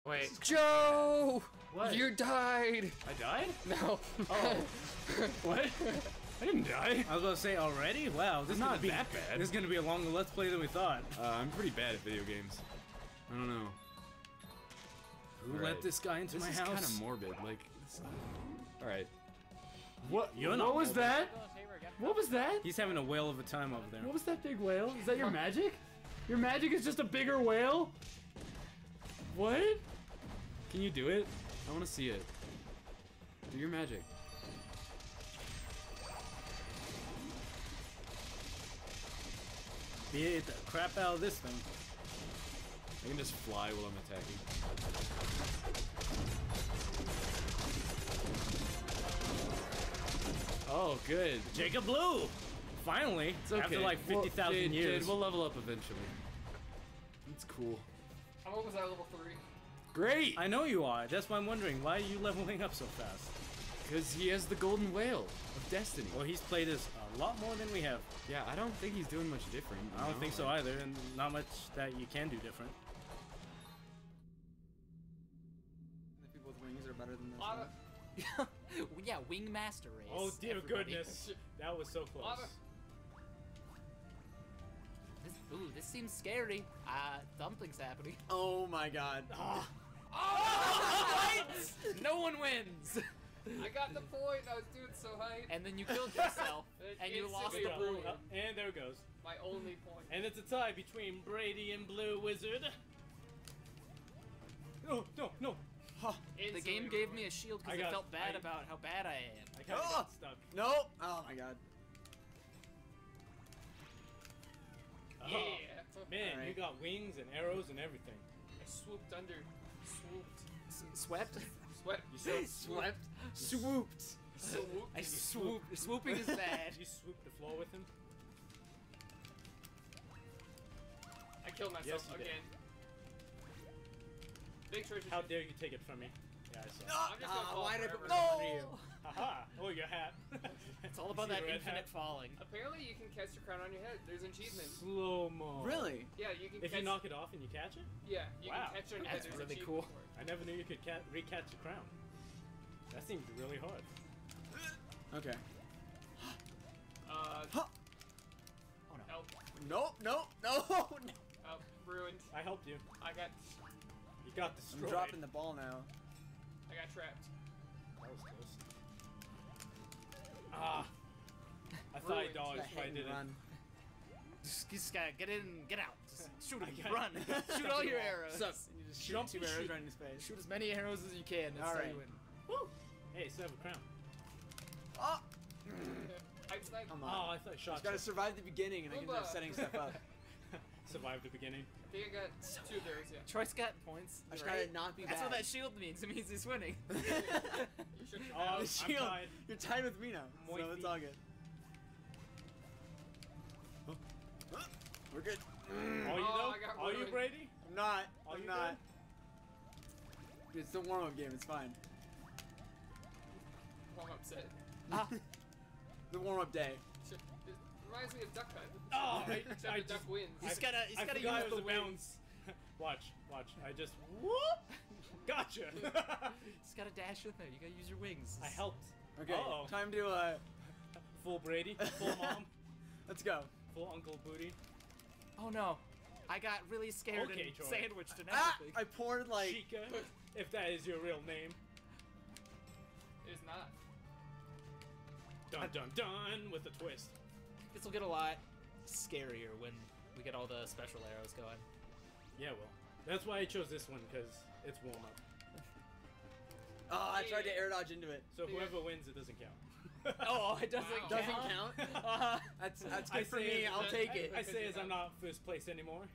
Wait. Joe! What? You died! I died? No. Oh. What? I didn't die. I was about to say already? Wow, this is not gonna be that bad. This is gonna be a longer Let's Play than we thought. I'm pretty bad at video games. I don't know. Who let this guy into my house? This is kind of morbid. Like, all right. What? You're What not was morbid. that? What was that? He's having a whale of a time over there. What was that big whale? Is that your magic? Your magic is just a bigger whale? What? Can you do it? I want to see it. Do your magic. Beat the crap out of this thing. I can just fly while I'm attacking. Oh, good. Jacob Blue! Finally! It's okay. After like 50,000 years. We'll level up eventually. It's cool. I'm almost at level 3. Great! I know you are. That's why I'm wondering, why are you leveling up so fast? Because he has the golden whale of destiny. Well, he's played this a lot more than we have. Yeah, I don't think he's doing much different. I don't think so either, and not much that you can do different. The people with wings are better than this. Yeah, wing master race. Oh dear everybody. goodness. That was so close. This seems scary. Something's happening. Oh my god. No one wins! I got the point. I was doing so high. And then you killed yourself, and you lost the Instantly point. And there it goes. My only point. And it's a tie between Brady and Blue Wizard. No, no, no. The game gave me a shield because it felt bad about how bad I am. I kind of got stuck. Nope. Oh my god. Yeah. Man, Alright. you got wings and arrows and everything. I swooped under. Swooped. Swept? Swept. You said Swept. Swooped. Swooped. I swooped. Swooping is bad. You swooped the floor with him? I killed myself Yes, you did. again. Big treasure. How dare you take it from me? Yeah, I saw. I'm just gonna fall why did I put forever. myself under you? Haha! Oh, your hat. It's all about See that the red infinite hat? falling. Apparently, you can catch the crown on your head. There's an achievement. Slow-mo. Really? Yeah, you can. If catch, you knock it off and you catch it? Yeah, you Wow. can catch it on your That's head. There's an really achievement cool. for it. I never knew you could recatch the crown. That seemed really hard. Okay. Uh. Huh. Oh no. Help. Nope. Nope. No. No. Oh, ruined. I helped you. I got. You got I'm destroyed. dropping the ball now. I got trapped. That was close. Ah! I thought I Ruined. dodged, That but I hit and didn't. run. Just gotta get in, get out. Just shoot him, got run. Shoot all your arrows. Sup? And you just shoot Jump 2 and arrows shoot. right in his face. Shoot as many arrows as you can. That's how Alright. you win. Woo! Hey, still have a crown. Oh! I sniped. Come Oh, on. I thought I shot Just gotta you. survive the beginning and I can Boomba. start setting stuff up. Survived the beginning. I think I got 2 of those. Yeah. Troy's got points. I just right? gotta not be That's bad. what that shield means. It means he's winning. You should. Oh, The I'm shield. tied. You're tied with me now, so Moify. it's all good. We're good. Are you Oh, though? I got Are you ruined. Brady? I'm not. Are I'm you not. It's the warm-up game. It's fine. Oh, I'm upset. The warm-up day. It reminds me of Duck Hunt. Oh, Except the duck wins. He's gotta I use forgot it the was a wings. bounce. Watch, watch. I just whoop. Gotcha. He's gotta dash in there. You gotta use your wings. I helped. Okay. Uh-oh. Time to Full Brady, full mom, let's go. full Uncle Booty. Oh no. I got really scared Okay, and Troy. sandwiched and Ah! everything. I poured like. Chica, if that is your real name. It is not. Dun dun dun with a twist. This will get a lot scarier when we get all the special arrows going. Yeah, well, that's why I chose this one because it's warm up. Oh, I tried to air dodge into it. So whoever wins, it doesn't count. Oh, it doesn't Wow. Doesn't count. count. That's good for me. I'll take it. I say as I'm not first place anymore.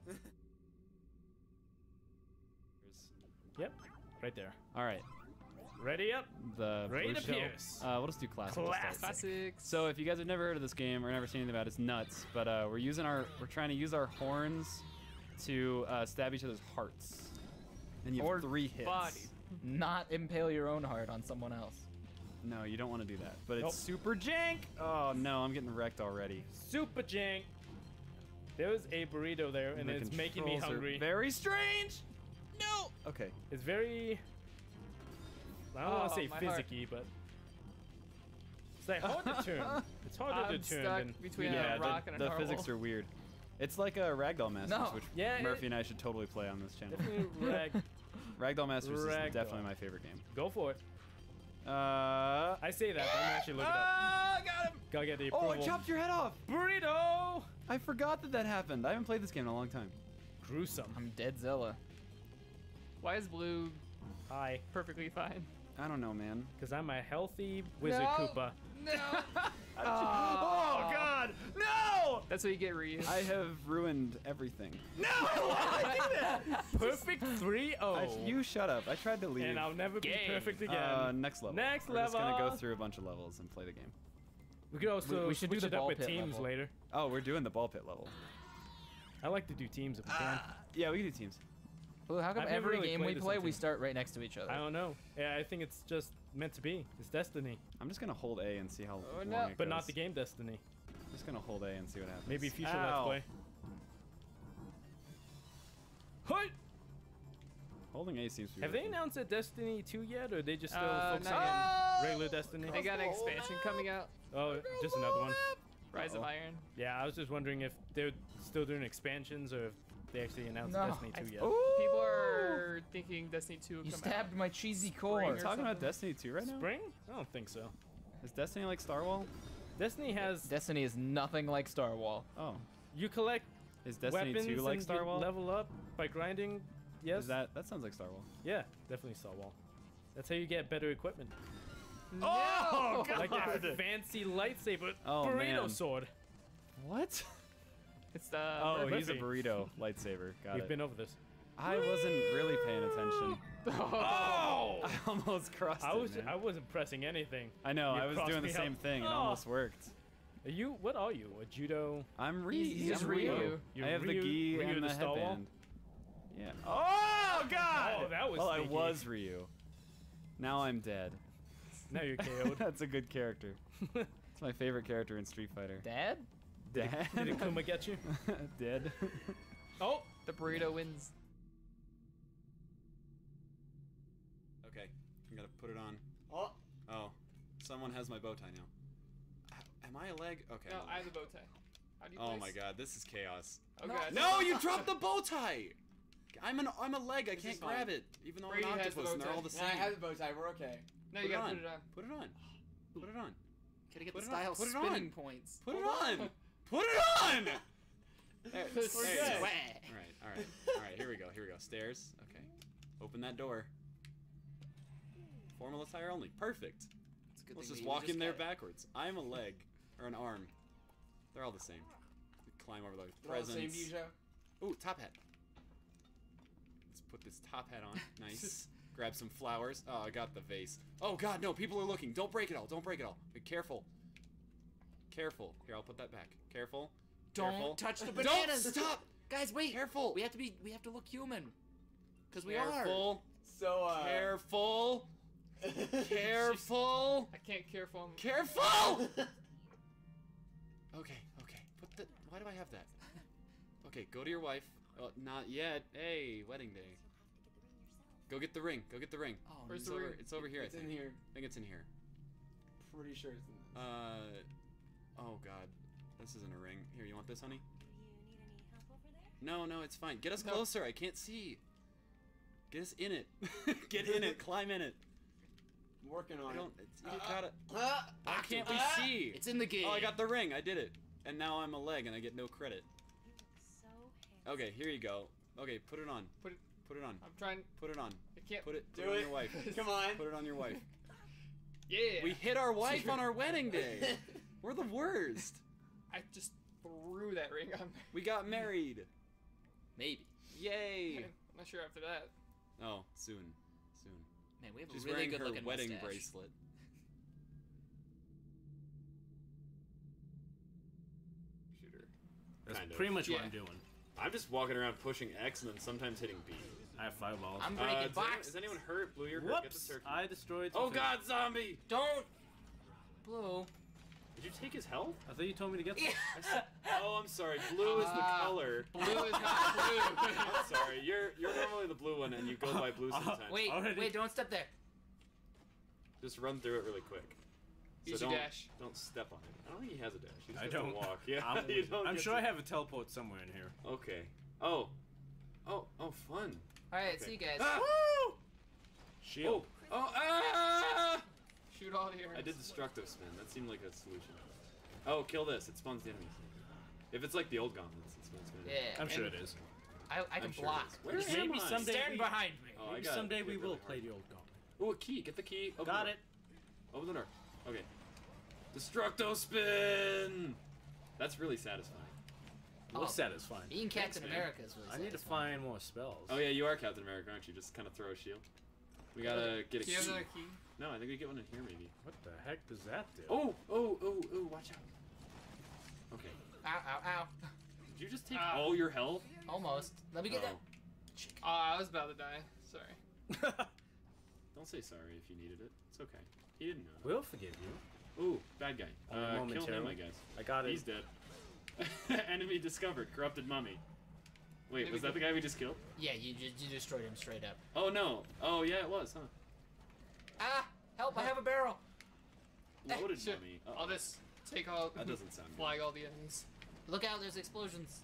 Yep, right there. All right. Ready up. The Ready blue to shell. pierce. We'll just do classic. Classics. So if you guys have never heard of this game or never seen anything about it, it's nuts. But we're trying to use our horns to stab each other's hearts. And you have 3 hits. Body. Not impale your own heart on someone else. No, you don't want to do that. But it's Nope. super jank. Oh no, I'm getting wrecked already. Super jank. There's a burrito there, and The it's making me controls are hungry. Very strange. No. Okay. It's very. I don't want to say my heart. physicky, but it's like hard to turn. It's harder I'm to turn stuck than between you'd a imagine. rock and a The normal. physics are weird. It's like a Ragdoll Masters, No. which Yeah, Murphy and I should totally play on this channel. Definitely Ragdoll Masters Ragdoll. is definitely my favorite game. Go for it. I I say that, but I'm actually looking it up. got him! Gotta get the Oh, approval. it chopped your head off! Burrito! I forgot that haven't. I haven't played this game in a long time. Gruesome. I'm dead Zilla. Why is blue Hi. perfectly fine? I don't know, man. Because I'm a healthy Wizard No. Koopa. No. Oh, God! No! That's what you get, Ryu. I have ruined everything. No! I did that! Perfect 3-0. You shut up. I tried to leave. And I'll never be Game. perfect again. Next level. Next We're just gonna level. go through a bunch of levels and play the game. We could also we should do switch the it up ball with pit teams level. later. Oh, we're doing the ball pit level. I like to do teams if we can. Yeah, we can do teams. Well, how come I've never every really game played we this play, on we team. start right next to each other? I don't know. Yeah, I think it's just meant to be. It's destiny. I'm just gonna hold A and see how long no. it But goes. not the game destiny. I'm just gonna hold A and see what happens. Maybe future Ow. Let's Play. Hi! Holding A seems to be Have they working. announced a Destiny 2 yet, or are they just still Not focusing yet. on regular Destiny? They got an expansion coming out. Oh, just another one. Rise of Iron. Yeah, I was just wondering if they're still doing expansions or if they actually announced No. Destiny 2 yet. People are thinking Destiny 2 will You come stabbed out. my cheesy Are core. you or talking about something. Destiny 2 right now? Spring? I don't think so. Is Destiny like Star Wars? Destiny has Destiny is nothing like Star Wall. Oh. you collect Is Destiny weapons 2 like and Star you Wars? level up by grinding. Yes. Is that sounds like Star Wars. Yeah, definitely Star Wall. That's how you get better equipment. Oh, Like that fancy lightsaber Oh, burrito man. sword. What? It's the. Oh, Murphy. he's a burrito lightsaber. Got We've it. been over this. I wasn't really paying attention. Oh! I almost crossed I it, man. wasn't pressing anything. I know. You I was crossed doing the me same up. thing. It Oh. almost worked. Are you? What are you? A judo? I'm Ryu. He's I'm Ryu. You're I have the Ryu- gi Ryu and the the Star Wall? headband. Yeah. Oh God! Oh, that was Well, I sneaky. was Ryu. Now I'm dead. Now you're KO'd. That's a good character. It's my favorite character in Street Fighter. Dad? Dead. Did Akuma get you? Dead. Oh, the burrito wins. Okay, I'm gonna put it on. Oh, Oh, someone has my bow tie now. Am I a leg? Okay. No, I'm a I leg. have the bow tie. How do you Oh place? my God, this is chaos. Oh god. No, you dropped the bow tie. I'm a leg. I This can't is fine. grab it, even though Brady I'm an has the octopus bow and they're tie. all the yeah, I same. have the bow tie. We're okay. No, you gotta put it on. Put it on. Put it on. Gotta get Put the it on, style put it spinning on. points. Put it Hold on. on. Put it on. There, We're there you good. go. All right. Here we go. Stairs. Okay. Open that door. Formal attire only. Perfect. It's a good Let's thing just that you walk in there got it. backwards. I'm a leg or an arm. They're all the same. Climb over the They're all the presents. same to you, Joe? Ooh, top hat. Let's put this top hat on. Nice. Grab some flowers. Oh, I got the vase. Oh God, no! People are looking. Don't break it all. Don't break it all. Be careful. Careful. Here, I'll put that back. Careful. Don't Careful. touch the Don't bananas. stop. Guys, wait. Careful. We have to look human. Cause we are. Careful. So, Careful. Careful. I can't care for him. Careful. Okay. Put the. Why do I have that? Okay, go to your wife. Oh, not yet. Hey, wedding day. Go get the ring. Go get the ring. Oh, Where's It's the over. ring? It's over here. It's I in think. here. I think it's in here. Pretty sure it's in this. Oh God, this isn't a ring. Here, you want this, honey? No, it's fine. Get us No. closer. I can't see. Get us in it. Get in it. Climb in it. I'm working on I don't. it. It's, you gotta. Ah! Why can't we see? It's in the game. Oh, I got the ring. I did it. And now I'm a leg, and I get no credit. Okay, here you go. Okay, put it on. Put it. Put it on. I'm trying. Put it on. I can't. Put it. Do Put it on it. your wife. Come on. Put it on your wife. Yeah. We hit our wife on our wedding day. We're the worst. I just threw that ring on. We got married. Maybe. Yay. I'm not sure after that. Oh, soon. Man, we have She's a really wearing good her looking wedding mustache. bracelet. Shooter. That's Kind of. pretty much what Yeah. I'm doing. I'm just walking around pushing X and then sometimes hitting B. I have fireballs. I'm breaking boxes. Is anyone hurt? Blue, you're hurt. Get the Whoops! turkey. I destroyed. Oh some God, zombie! Don't. Blue. Did you take his health? I thought you told me to get some. Oh, I'm sorry. Blue is the color. Blue is not blue. I'm sorry. You're normally the blue one, and you go by blue sometimes. Wait, Already? wait, don't step there. Just run through it really quick. Use So your don't dash. don't step on it. I don't think he has a dash. He just I has to don't. walk. Yeah. you don't I'm get sure to- I have a teleport somewhere in here. Okay. Oh, fun. Alright, Okay. see you guys. Ah! Shield. Oh, ah! Shoot all the arrows. I did destructive spin. That seemed like a solution. Oh, kill this. It spawns the enemies. If it's like the old gauntlets, it spawns the enemies. Yeah. I'm sure it is. I can I'm sure it block. is. Where Maybe am I? someday Stand we- behind me. Oh, I Maybe got it. someday we Hit will really play hard. the old gauntlet. Oh, a key. Get the key. Open Got the it. door. Open the door. Okay. Destructo spin. That's really satisfying. Looks Oh. satisfying. Being Captain man. America is really I need to satisfying. find more spells. Oh yeah, you are Captain America, aren't you? Just kind of throw a shield. We gotta get a Do you have key. another key? No, I think we get one in here maybe. What the heck does that do? Oh, watch out. Okay. Ow, ow, ow. Did you just take Ow. all your health? Almost. Let me get that. Oh, I was about to die. Sorry. Don't say sorry if you needed it. It's okay. He didn't know. We'll forgive you. Ooh, bad guy. Only Kill him, momentarily. I guess. I got it. He's dead. Enemy discovered. Corrupted mummy. Wait, Maybe was that the guy we just killed? Yeah, you destroyed him straight up. Oh no. Oh yeah, it was, huh? Ah! Help! I have a barrel. Loaded Shit. mummy. I'll just take all. That doesn't sound good. Flag all the enemies. Look out! There's explosions.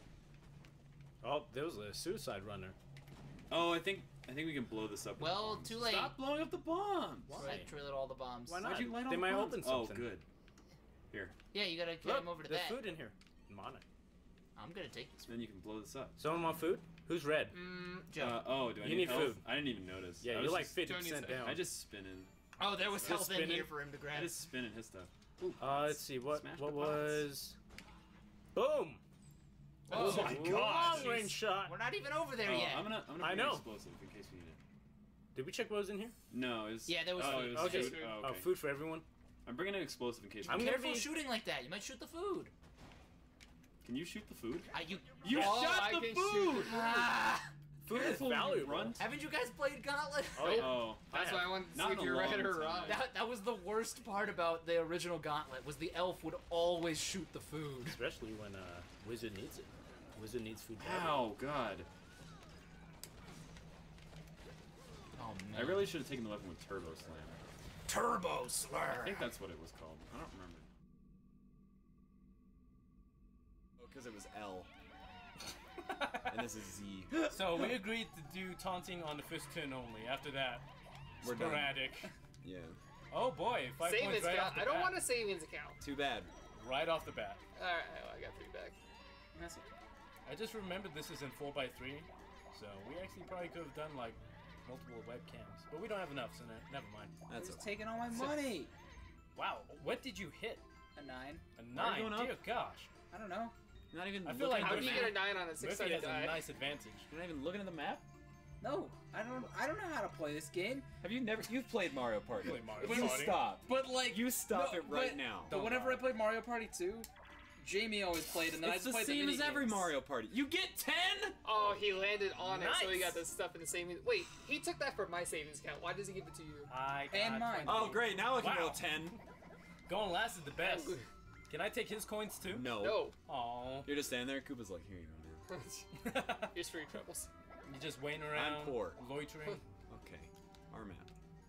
Oh, there was a suicide runner. Oh, I think we can blow this up. with Well, bombs. too late. Stop blowing up the bombs. I trailered all the bombs. Why Why'd not? you light all They the might bombs? open Oh, something. good. Here, Yeah, you gotta get Look, him over to there's that. food in here. Mana. I'm gonna take this. then you can blow this up. Someone want food? Who's red? Joe. Oh, do I You need need health? food. I didn't even notice. Yeah, I you're was like just, 50% Tony's- down. I just spinning. Oh, there was Just health in spinning. here for him to I grab. just spinning his stuff. Ooh, Let's see what smash what the pots. was. Boom! Oh, my god! Long range shot. We're not even over there Oh, yet. I'm gonna I bring know. explosive in case we need it. Did we check what was in here? No, it was. Yeah, there was Oh, food. it was Okay. food. Food. Oh, Oh, okay. food for everyone. I'm bringing an explosive in case. I'm we gonna need Careful be- shooting like that. You might shoot the food. it. Can you shoot the food? You. You Oh, shot I the can food. shoot. Ah! Food is Careful, you valuable. runt. Haven't you guys played Gauntlet? Oh yeah. Oh, That's why I wanted to Not see in if a you're right long or time. wrong. That was the worst part about the original Gauntlet. Was the elf would always shoot the food. Especially when Wizard needs it. Wizard needs food. badly. Ow, God. Oh man. I really should have taken the weapon with Turbo Slam. Turbo Slur. I think that's what it was called. I don't remember. Oh, because it was L. And this is Z. So we agreed to do taunting on the first turn only. After that, We're done. sporadic. Yeah. Oh boy, 5 Savings points right account. off the I don't bat. want a savings account. Too bad. Right off the bat. Alright, I got 3 back. That's okay. I just remembered this is in 4x3, so we actually probably could have done like multiple webcams, but we don't have enough, so never mind. That's Who's okay. taking all my money? Wow, what did you hit? A 9. A Why are you 9, going dear up? gosh. I don't know. Not even. I feel looking like How at do the you map? get a 9 on a Murphy 6-sided has die? a nice advantage. You're not even looking at the map. No, I don't know how to play this game. Have you never? You've played Mario Party. Play Mario You Party. stop. But like, You stop no, it right but- now. But whenever I played Mario Party 2, Jamie always played, and then I It's just the played same the as mini every games. Mario Party. You get 10. Oh, he landed on it, so he got Nice. the stuff in the same. Wait, he took that from my savings account. Why does he give it to you? I And got mine. 20. Oh, great! Now I can Wow. roll 10. Going last is the best. Can I take his coins too? No. No. Aww. You're just standing there. Koopa's like, here you go, man. Here's free troubles. You're just waiting around, poor. loitering. Okay. Our map.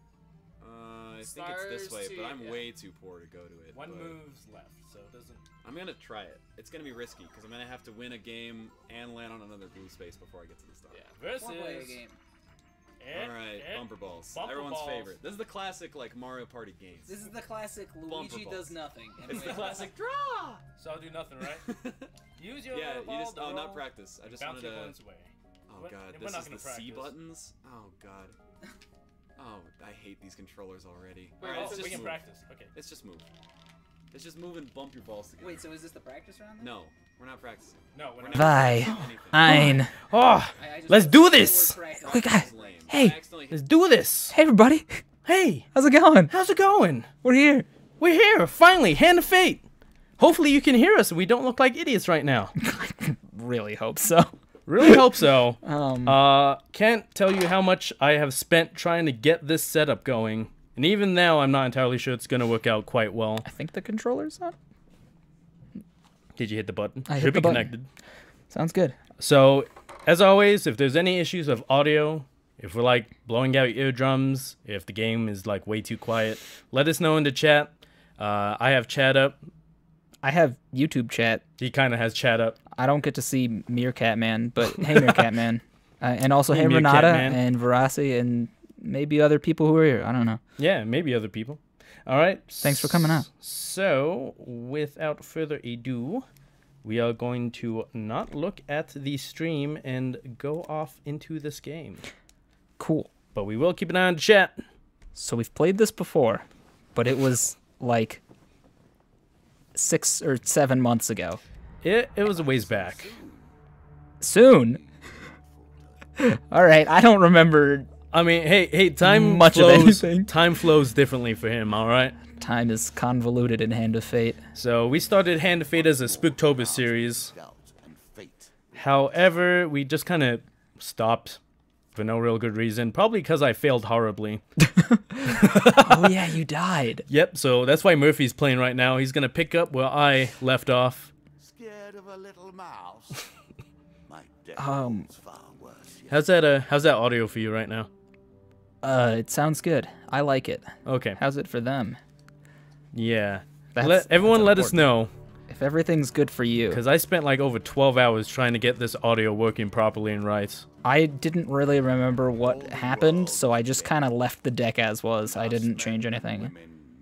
I think it's Stars this way, but to- I'm yeah. way too poor to go to it. One but move's left, so it doesn't. I'm gonna try it. It's gonna be risky because I'm gonna have to win a game and land on another blue space before I get to the start. Yeah. Versus. Four-player game. Ed, All right, Ed. bumper balls. Bumper Everyone's balls. favorite. This is the classic like Mario Party games. This is the classic Luigi balls. does nothing. It's the classic draw. So I'll do nothing, right? Use your Yeah, ball you just to not roll, practice. I just bounce wanted your to. opponent's way. Oh We're- god, we're this not is gonna the C practice. buttons. Oh god. Oh, I hate these controllers already. Wait, Alright, what's let's this we just can move. practice. Okay. Let's just move. Let's just move and bump your balls together. Wait, so is this the practice round? Then? No, we're not practicing. No, we're We're not. not Vi. practicing anything. Oh, I just let's put do the this. word practice. Quick, Practice is lame. hey, I accidentally hit let's do this. Hey, everybody. Hey, How's it going? how's it going? We're here. We're here, finally, Hand of Fate. Hopefully you can hear us and we don't look like idiots right now. Really hope so. Really hope so. Can't tell you how much I have spent trying to get this setup going. And even now, I'm not entirely sure it's going to work out quite well. I think the controller's on. Did you hit the button? I hit Should the be button. connected. Sounds good. So, as always, if there's any issues with audio, if we're like blowing out eardrums, if the game is like way too quiet, let us know in the chat. I have chat up. I have YouTube chat. He kind of has chat up. I don't get to see Meerkat Man, but hey, Meerkat Man. And also, hey, Meerkat Renata Man. and Verasi and maybe other people who are here. I don't know. Yeah, maybe other people. All right. Thanks for coming out. So, without further ado, we are going to not look at the stream and go off into this game. Cool. But we will keep an eye on the chat. So we've played this before, but it was like 6 or 7 months ago. It was a ways back. Soon? All right, I don't remember. I mean, hey, time Much of flows. anything. Time flows differently for him. All right. Time is convoluted in Hand of Fate. So we started Hand of Fate as a Spooktober series. However, we just kind of stopped for no real good reason. Probably because I failed horribly. Oh yeah, you died. Yep. So that's why Murphy's playing right now. He's gonna pick up where I left off. Scared of a little mouse? My Um, far worse. How's that audio for you right now? It sounds good. I like it. Okay. How's it for them? Yeah. That's Everyone let us important. know. If everything's good for you. Because I spent like over 12 hours trying to get this audio working properly and right. I didn't really remember what happened, so I just kind of left the deck as was. I didn't change anything.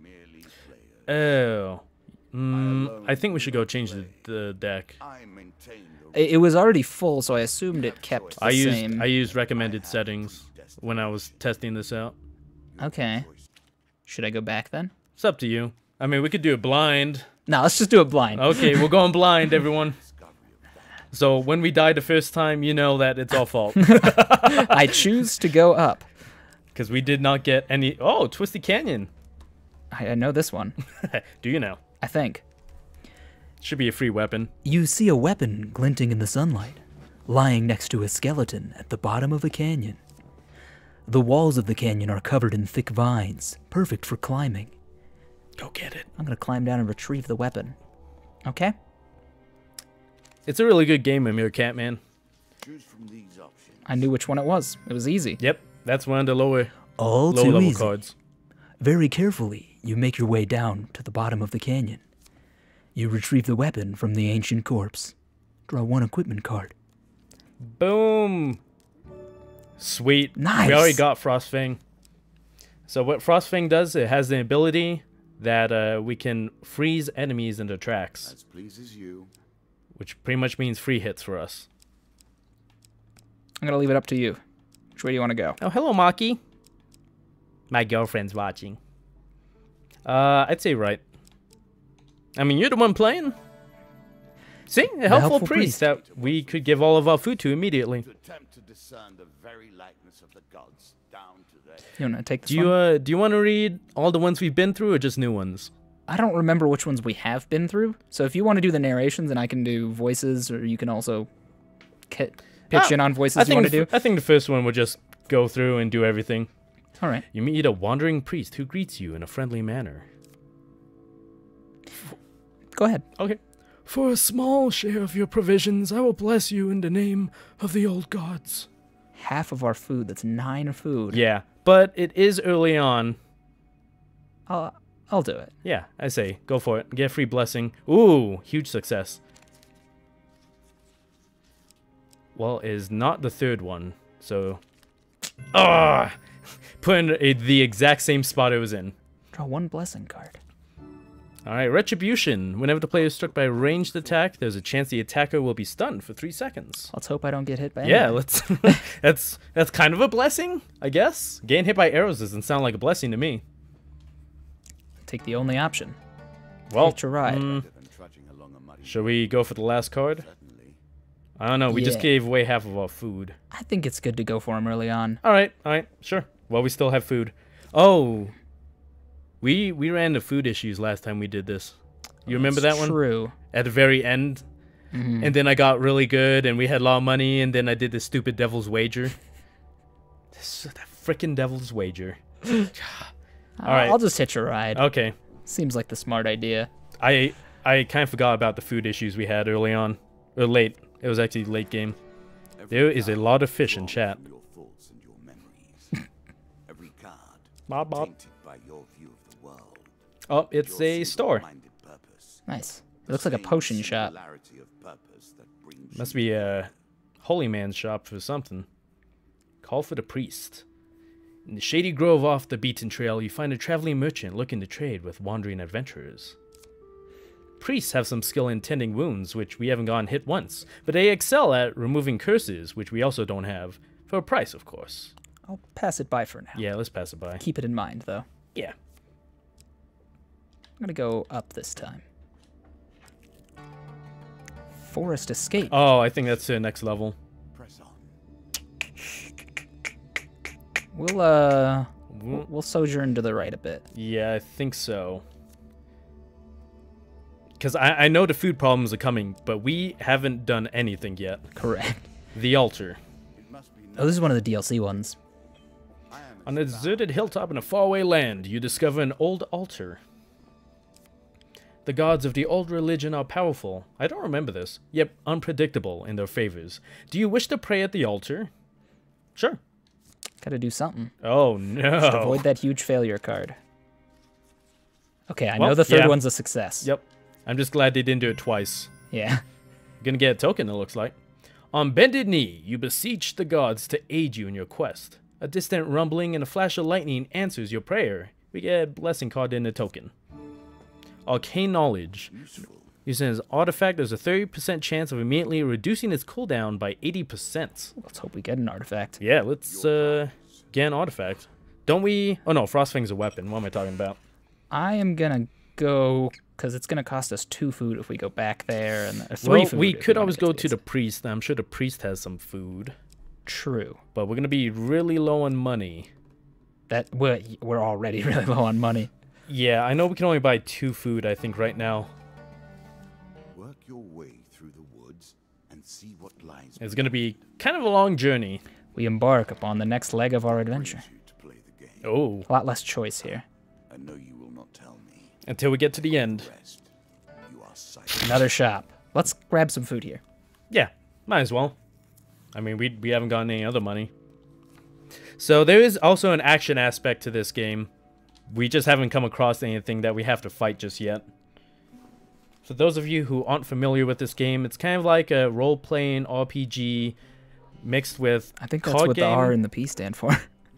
Oh. I think we should go change the deck. It was already full, so I assumed it kept the same. I used recommended settings when I was testing this out. Okay. Should I go back then? It's up to you. I mean, we could do it blind. No, let's just do it blind. Okay, we're going blind, everyone. So when we die the first time, you know that it's our fault. I choose to go up. Because we did not get any... Oh, Twisty Canyon. I know this one. Do you know? I think. Should be a free weapon. You see a weapon glinting in the sunlight, lying next to a skeleton at the bottom of a canyon. The walls of the canyon are covered in thick vines, perfect for climbing. Go get it. I'm gonna climb down and retrieve the weapon. Okay? It's a really good game, Amir Catman. I knew which one it was. It was easy. Yep, that's one of the lower All too level easy. cards. Very carefully, you make your way down to the bottom of the canyon. You retrieve the weapon from the ancient corpse. Draw one equipment card. Boom. Sweet. Nice. We already got Frostfang. So what Frostfang does, it has the ability that we can freeze enemies into tracks. As pleases you. Which pretty much means free hits for us. I'm gonna leave it up to you. Which way do you want to go? Oh, hello, Maki. My girlfriend's watching. I'd say right. I mean, you're the one playing. See? A helpful priest that we could give all of our food to immediately. To attempt to discern the very likeness of the gods down to their... You wanna take this one? Do you want to read all the ones we've been through or just new ones? I don't remember which ones we have been through. So if you want to do the narrations, and I can do voices, or you can also pitch in on voices you want to do. I think the first one will just go through and do everything. All right. You meet a wandering priest who greets you in a friendly manner. Go ahead. Okay. For a small share of your provisions, I will bless you in the name of the old gods. Half of our food. That's 9 food. Yeah, but it is early on. I'll do it. Yeah, I say, go for it. Get a free blessing. Ooh, huge success. Well, it is not the third one, so... Ah! Put in the exact same spot it was in. Draw 1 blessing card. Alright, Retribution. Whenever the player is struck by a ranged attack, there's a chance the attacker will be stunned for 3 seconds. Let's hope I don't get hit by Yeah, anything. let's... that's kind of a blessing, I guess. Getting hit by arrows doesn't sound like a blessing to me. Take the only option. Well, Hitch a ride. Shall we go for the last card? I don't know, we just Yeah. gave away half of our food. I think it's good to go for him early on. Alright, sure. Well, we still have food. Oh, we ran into food issues last time we did this. You remember that one? True. At the very end. Mhm. And then I got really good, and we had a lot of money, and then I did this stupid devil's wager. That frickin' devil's wager. Alright. I'll just hitch a ride. Okay. Seems like the smart idea. I I kind of forgot about the food issues we had early on. Or late. It was actually late game. There is a lot of fish in chat. Your thoughts and your memories. Every card Bob, Bob. tainted by your view of the world. Oh, it's a store. Nice. It looks like a potion shop. Must be a holy man's shop for something. Call for the priest. In the shady grove off the beaten trail, you find a traveling merchant looking to trade with wandering adventurers. Priests have some skill in tending wounds, which we haven't gotten hit once, but they excel at removing curses, which we also don't have, for a price, of course. I'll pass it by for now. Yeah, let's pass it by. Keep it in mind, though. Yeah. I'm gonna go up this time. Forest escape. Oh, I think that's the next level. Press on. We'll sojourn to the right a bit. Yeah, I think so. Because I know the food problems are coming, but we haven't done anything yet. Correct. The altar. Oh, this is one of the DLC ones. On a deserted hilltop in a faraway land, you discover an old altar. The gods of the old religion are powerful. I don't remember this, yet unpredictable in their favors. Do you wish to pray at the altar? Sure. Gotta do something. Oh, no. Just avoid that huge failure card. Okay, I know the third one's a success. Yep. I'm just glad they didn't do it twice. Yeah. Gonna get a token, it looks like. On bended knee, you beseech the gods to aid you in your quest. A distant rumbling and a flash of lightning answers your prayer. We get a blessing card in the token. Arcane Knowledge. Using his artifact, there's a 30% chance of immediately reducing its cooldown by 80%. Let's hope we get an artifact. Yeah, let's get an artifact. Don't we? Oh no, Frostfang's a weapon. What am I talking about? I am gonna go, because it's gonna cost us 2 food if we go back there, and 3 food. We could always go to the priest. I'm sure the priest has some food. True. But we're gonna be really low on money. That we're already really low on money. Yeah, I know we can only buy 2 food, I think, right now. Work your way through the woods and see what lies. It's gonna be kind of a long journey. We embark upon the next leg of our adventure. Oh. A lot less choice here. I know you will not tell me. Until we get to the end. Another shop. Let's grab some food here. Yeah, might as well. I mean, we haven't gotten any other money. So there is also an action aspect to this game. We just haven't come across anything that we have to fight just yet. For those of you who aren't familiar with this game, it's kind of like a role-playing RPG mixed with I think that's what the R and the P stand for.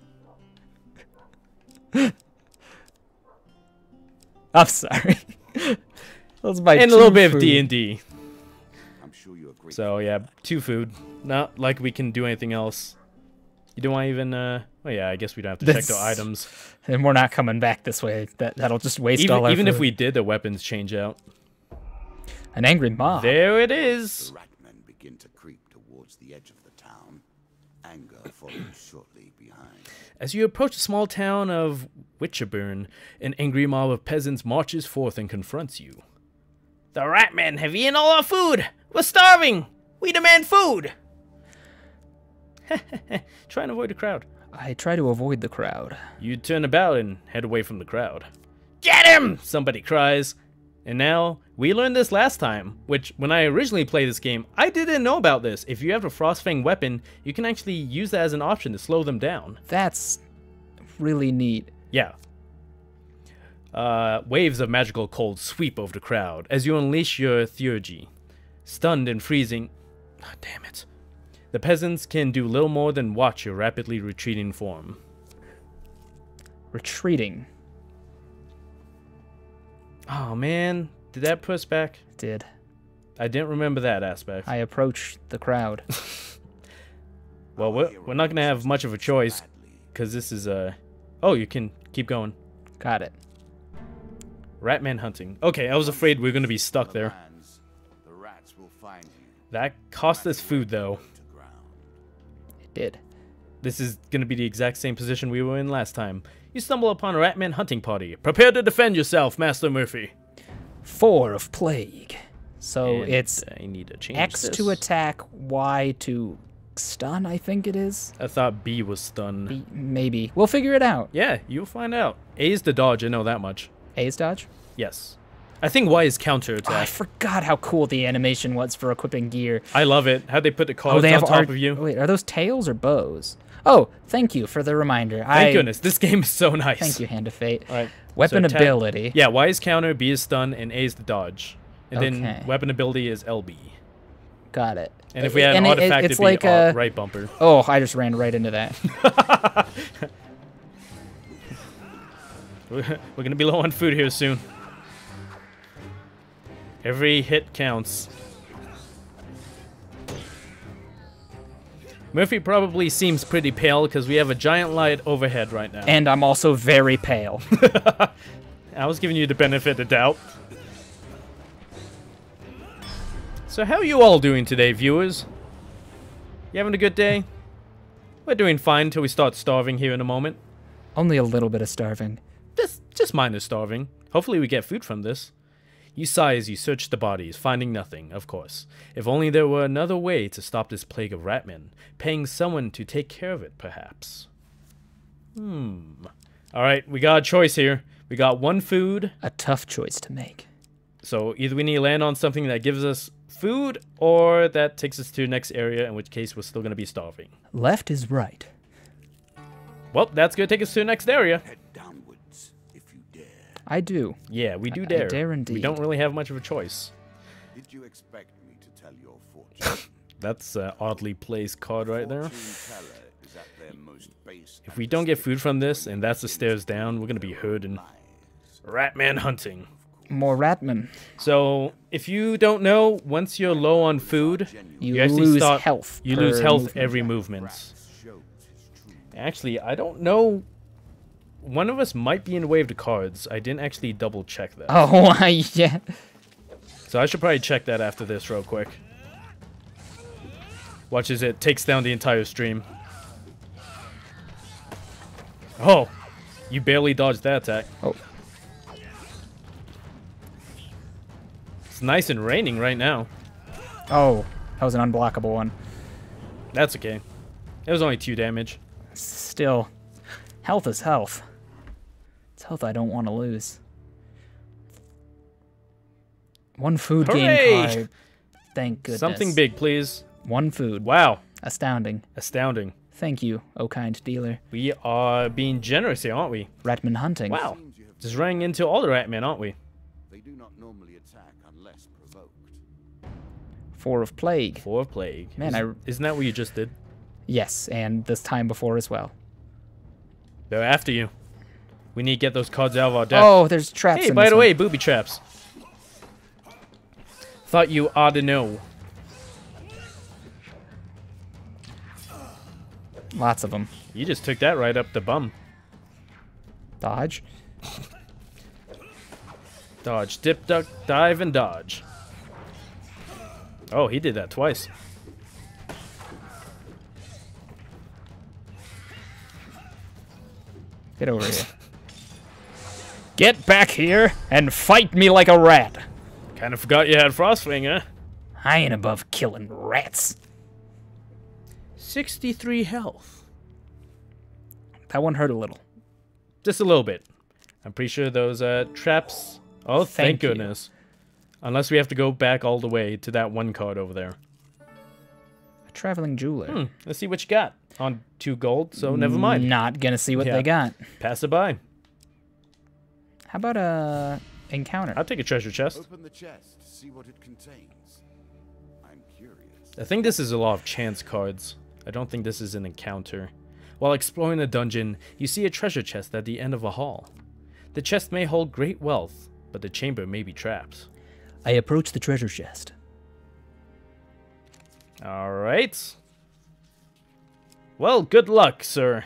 I'm sorry. That's my and a little bit of D&D. I'm sure you agree. So yeah, 2 food. Not like we can do anything else. You don't want to even, oh yeah, I guess we don't have to check the items. And we're not coming back this way. That'll just waste all our Even food. if we did, the weapons change out. An angry mob. There it is. The ratmen begin to creep towards the edge of the town. Anger follows shortly behind. As you approach the small town of Witcherburn, an angry mob of peasants marches forth and confronts you. The ratmen have eaten all our food! We're starving! We demand food! Try and avoid the crowd. I try to avoid the crowd. You turn about and head away from the crowd. Get him! Somebody cries. And now, we learned this last time, which, when I originally played this game, I didn't know about this. If you have a Frostfang weapon, you can actually use that as an option to slow them down. That's really neat. Yeah. Waves of magical cold sweep over the crowd as you unleash your theurgy. Stunned and freezing... Oh, damn it. The peasants can do little more than watch your rapidly retreating form. Retreating. Oh, man. Did that put us back? It did. I didn't remember that aspect. I approach the crowd. Well, we're not going to have much of a choice, because this is a... Oh, you can keep going. Got it. Ratman hunting. Okay, I was afraid we were going to be stuck there. The rats will find you. That cost us food, though. It did. This is going to be the exact same position we were in last time. You stumble upon a Ratman hunting party. Prepare to defend yourself, Master Murphy. 4 of plague. So And it's I need to change X this. to attack, Y to stun, I think it is. I thought B was stun. B, maybe. We'll figure it out. Yeah, you'll find out. A is the dodge, I know that much. A is dodge? Yes. I think Y is Oh, I counterattack. forgot how cool the animation was for equipping gear. I love it. How they put the cards Oh, they on have top of you. Wait, are those tails or bows? Oh, thank you for the reminder. Thank goodness. This game is so nice. Thank you, Hand of Fate. All right. Weapon So attack- ability. Yeah, Y is counter, B is stun, and A is the dodge. And Okay. then weapon ability is LB. Got it. And if we had an And artifact, it's it'd be like right bumper. Oh, I just ran right into that. We're gonna be low on food here soon. Every hit counts. Murphy probably seems pretty pale because we have a giant light overhead right now. And I'm also very pale. I was giving you the benefit of the doubt. So how are you all doing today, viewers? You having a good day? We're doing fine until we start starving here in a moment. Only a little bit of starving. Just minor starving. Hopefully we get food from this. You sigh as you search the bodies, finding nothing, of course. If only there were another way to stop this plague of ratmen. Paying someone to take care of it, perhaps. Alright, we got a choice here. We got one food. A tough choice to make. So either we need to land on something that gives us food, or that takes us to the next area, in which case we're still going to be starving. Left is right. Well, that's going to take us to the next area. Head downwards, if you dare. I do. Yeah, we do I dare. dare indeed. We don't really have much of a choice. Did you expect me to tell your fortune? That's an oddly placed card right there. Fortune teller is at their most base If we don't get food from this, and that's the stairs down, we're going to be herding. Ratman hunting. More ratmen. So, if you don't know, once you're low on food, You actually lose start, health. You per lose health movement. every movement. Actually, I don't know. One of us might be in the way of the cards. I didn't actually double check that. Oh, yeah. So I should probably check that after this real quick. Watch as it takes down the entire stream. Oh, you barely dodged that attack. Oh. It's nice and raining right now. Oh, that was an unblockable one. That's okay. It was only 2 damage. Still, health is health. It's health I don't want to lose. One food Hooray! game card. Thank goodness. Something big, please. One food. Wow. Astounding. Astounding. Thank you, O kind dealer. We are being generous here, aren't we? Ratman hunting. Wow. Just running into all the Ratmen, aren't we? They do not normally attack unless provoked. 4 of plague. 4 of plague. Man, Isn't that what you just did? Yes, and this time before as well. They're after you. We need to get those cards out of our deck. Oh, there's traps Hey, in by this the one. way, booby traps. Thought you ought to know. Lots of them. You just took that right up the bum. Dodge. Dodge, dip, duck, dive, and dodge. Oh, he did that twice. Get over here. Get back here and fight me like a rat. Kind of forgot you had Frostwing, huh? I ain't above killing rats. 63 health. That one hurt a little. Just a little bit. I'm pretty sure those traps... Oh, thank Thank you. goodness. Unless we have to go back all the way to that one card over there. A traveling jeweler. Let's see what you got. On 2 gold, so never mind. Not gonna see what Yeah. they got. Pass it by. How about a encounter? I'll take a treasure chest. Open the chest, see what it contains. I'm curious. I think this is a lot of chance cards. I don't think this is an encounter. While exploring the dungeon, you see a treasure chest at the end of a hall. The chest may hold great wealth, but the chamber may be trapped. I approach the treasure chest. Alright. Well, good luck, sir.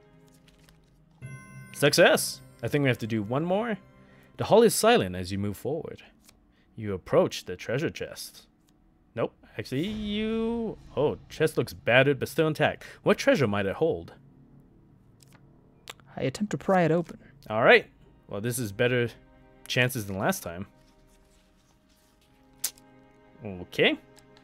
Success! I think we have to do one more. The hall is silent as you move forward. You approach the treasure chest. Nope. Actually, you... Oh, chest looks battered but still intact. What treasure might it hold? I attempt to pry it open. Alright. Well, this is better chances than last time. Okay.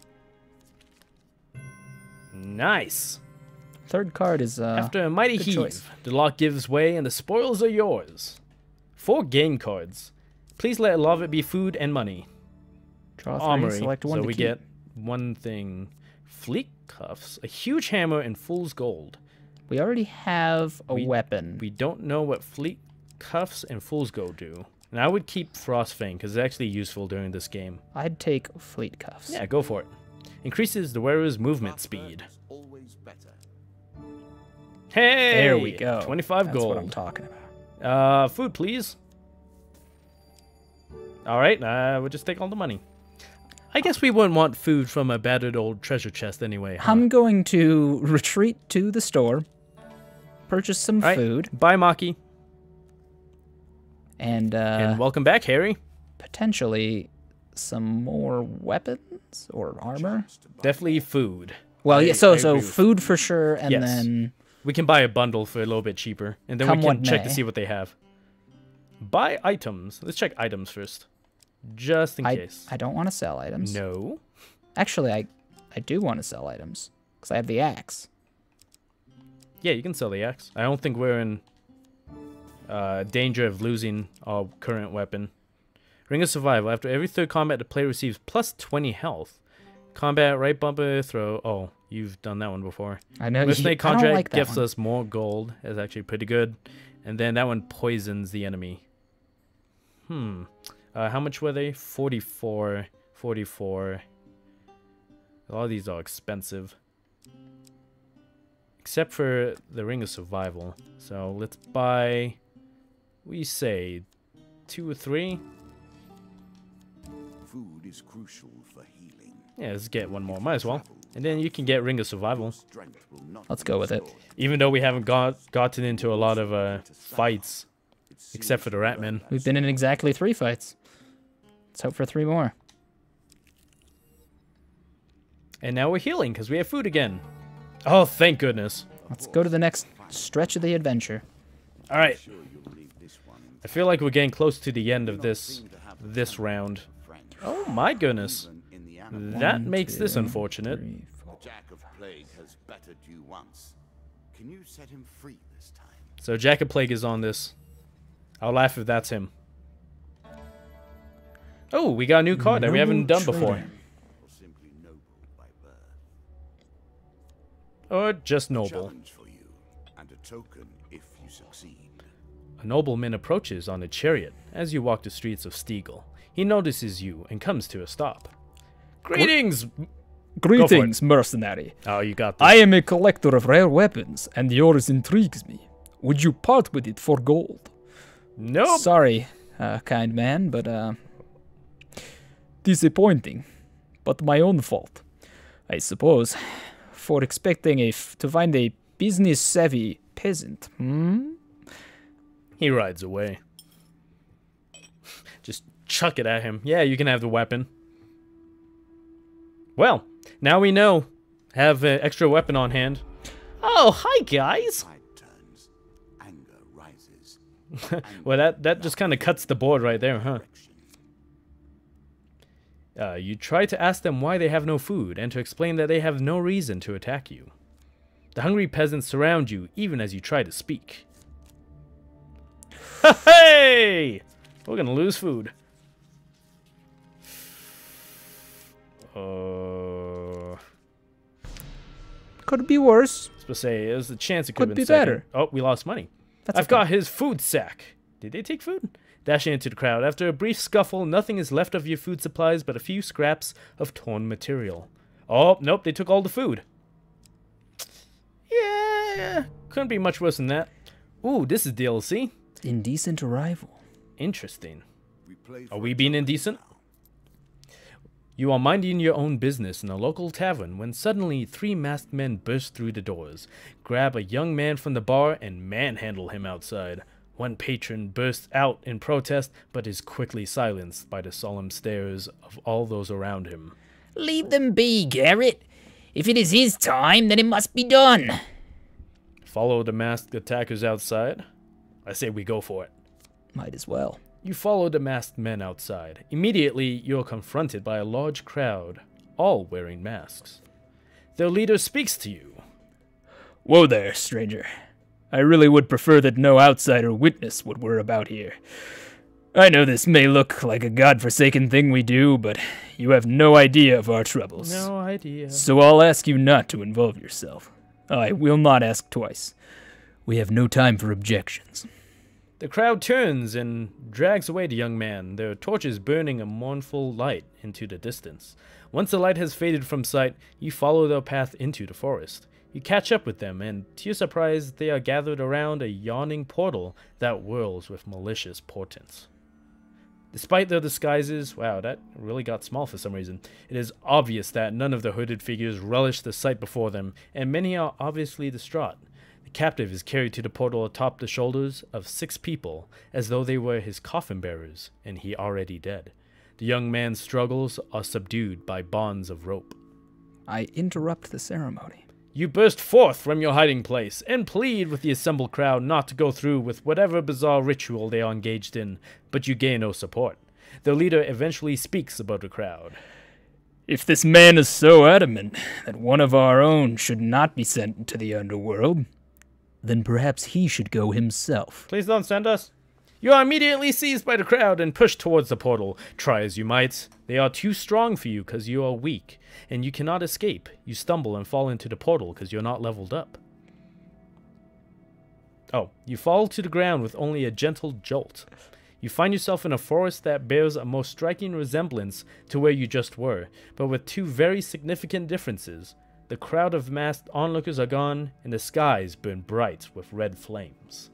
Nice. Third card is After a mighty good heave, choice. the lock gives way and the spoils are yours. 4 game cards. Please let a lot of it be food and money. Draw 3, Armory. select 1 So to we keep. get one thing. Fleet cuffs, a huge hammer, and fool's gold. We already have a weapon. We don't know what fleet cuffs and fool's gold do. And I would keep Frostfang because it's actually useful during this game. I'd take fleet cuffs. Yeah, go for it. Increases the wearer's movement speed. Always better. Hey! There we go. 25 That's gold. what I'm talking about. Food, please. Alright, we'll just take all the money. I guess we wouldn't want food from a battered old treasure chest anyway. Huh? I'm going to retreat to the store, purchase some food. Bye, Maki. And welcome back, Harry. Potentially some more weapons or armor. Definitely food. Well, yeah, so agree with food for sure, and Yes. then We can buy a bundle for a little bit cheaper, and then Come we can what check to may. see what they have. Buy items. Let's check items first, just in case. I don't want to sell items. No. Actually, I do want to sell items because I have the axe. Yeah, you can sell the axe. I don't think we're in danger of losing our current weapon. Ring of Survival. After every third combat, the player receives plus 20 health. Combat, right bumper, throw. Oh, you've done that one before. I know. Mercenary I don't Contract like that gives one. us more gold. That's actually pretty good. And then that one poisons the enemy. How much were they? 44. 44. A lot of these are expensive. Except for the Ring of Survival. So let's buy, we say, 2 or 3. Food is crucial for healing. Yeah, let's get one more. Might as well. And then you can get Ring of Survival. Let's go with it. Even though we haven't gotten into a lot of fights. Except for the Ratman. We've been in exactly 3 fights. Let's hope for 3 more. And now we're healing because we have food again. Oh, thank goodness. Let's go to the next stretch of the adventure. All right. I feel like we're getting close to the end of this round. Oh my goodness. That makes this unfortunate. Jack of Plague has battered you once. Can you set him free this time? So Jack of Plague is on this. I'll laugh if that's him. Oh, we got a new card that we haven't done before. Or just noble. Challenge for you, and a token if you succeed. A nobleman approaches on a chariot as you walk the streets of Stiegel. He notices you and comes to a stop. Greetings! Greetings, mercenary. Oh, you got this. I am a collector of rare weapons, and yours intrigues me. Would you part with it for gold? Nope. Sorry, kind man, but Disappointing, but my own fault, I suppose, for expecting to find a business-savvy peasant. He rides away. Just chuck it at him. Yeah, you can have the weapon. Well, now we know. Have an extra weapon on hand. Oh, hi guys. Anger rises. Well, that just kind of cuts the board right there, huh? You try to ask them why they have no food and to explain that they have no reason to attack you. The hungry peasants surround you even as you try to speak. Hey! We're gonna lose food. could be worse. I was supposed to say, there's a chance it could be second. better. Oh, we lost money. That's I've okay. got his food sack. Did they take food? Dashing into the crowd. After a brief scuffle, nothing is left of your food supplies but a few scraps of torn material. Oh, nope, they took all the food. Yeah, couldn't be much worse than that. Ooh, this is DLC. Indecent arrival. Interesting. Are we being indecent? You are minding your own business in a local tavern when suddenly 3 masked men burst through the doors, grab a young man from the bar, and manhandle him outside. One patron bursts out in protest, but is quickly silenced by the solemn stares of all those around him. Leave them be, Garrett. If it is his time, then it must be done. Follow the masked attackers outside. I say we go for it. Might as well. You follow the masked men outside. Immediately, you're confronted by a large crowd, all wearing masks. Their leader speaks to you. Whoa there, stranger. I really would prefer that no outsider witness what we're about here. I know this may look like a godforsaken thing we do, but you have no idea of our troubles. No idea. So I'll ask you not to involve yourself. I will not ask twice. We have no time for objections. The crowd turns and drags away the young man, their torches burning a mournful light into the distance. Once the light has faded from sight, you follow their path into the forest. You catch up with them, and to your surprise, they are gathered around a yawning portal that whirls with malicious portents. Despite their disguises, wow, that really got small for some reason, it is obvious that none of the hooded figures relish the sight before them, and many are obviously distraught. The captive is carried to the portal atop the shoulders of 6 people, as though they were his coffin bearers, and he already dead. The young man's struggles are subdued by bonds of rope. I interrupt the ceremony. You burst forth from your hiding place and plead with the assembled crowd not to go through with whatever bizarre ritual they are engaged in, but you gain no support. The leader eventually speaks about the crowd. If this man is so adamant that one of our own should not be sent to the underworld, then perhaps he should go himself. Please don't send us. You are immediately seized by the crowd and pushed towards the portal. Try as you might, they are too strong for you because you are weak, and you cannot escape. You stumble and fall into the portal because you're not leveled up. Oh, you fall to the ground with only a gentle jolt. You find yourself in a forest that bears a most striking resemblance to where you just were, but with 2 very significant differences. The crowd of masked onlookers are gone, and the skies burn bright with red flames.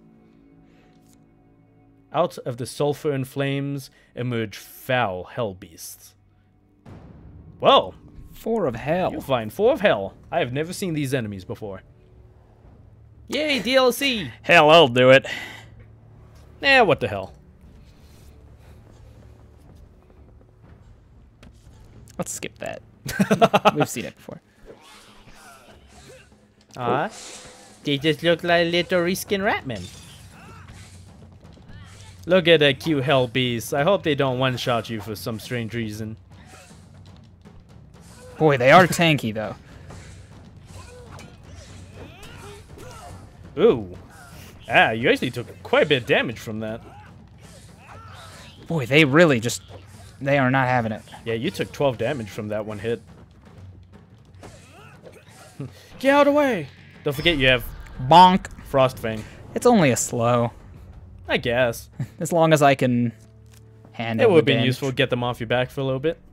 Out of the sulfur and flames emerge foul hell beasts. Well, 4 of hell. You'll find 4 of hell. I have never seen these enemies before. Yay, DLC! Hell, I'll do it. Nah, what the hell. Let's skip that. We've seen it before. They just look like little reskin ratmen. Look at that cute hell beast. I hope they don't one-shot you for some strange reason. Boy, they are tanky, though. Ooh. Ah, you actually took quite a bit of damage from that. Boy, they really just... They are not having it. Yeah, you took 12 damage from that one hit. Get out of the way! Don't forget you have... Bonk! Frostfang. It's only a slow. I guess. As long as I can handle it would have the been damage. useful to get them off your back for a little bit.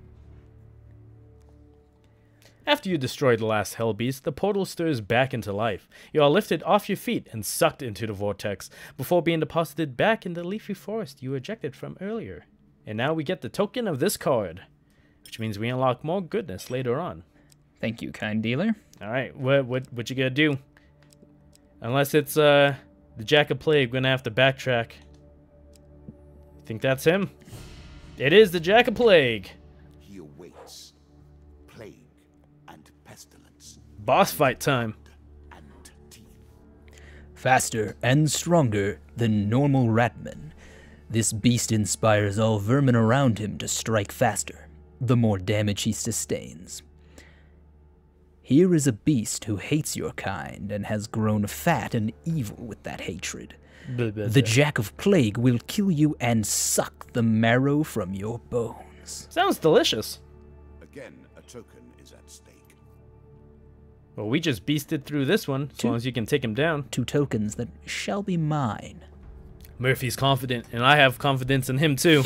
After you destroy the last hell beast, the portal stirs back into life. You are lifted off your feet and sucked into the vortex, before being deposited back in the leafy forest you ejected from earlier. And now we get the token of this card, which means we unlock more goodness later on. Thank you, kind dealer. Alright, what you gonna do? Unless it's, the Jack of Plague, we're gonna have to backtrack. Think that's him? It is the Jack of Plague. He awaits plague and pestilence. Boss fight time. And teeth. Faster and stronger than normal ratmen, this beast inspires all vermin around him to strike faster, the more damage he sustains. Here is a beast who hates your kind and has grown fat and evil with that hatred. The Jack of Plague will kill you and suck the marrow from your bones. Sounds delicious. Again, a token is at stake. Well, we just beasted through this one, as long as you can take him down. 2 tokens that shall be mine. Murphy's confident, and I have confidence in him too.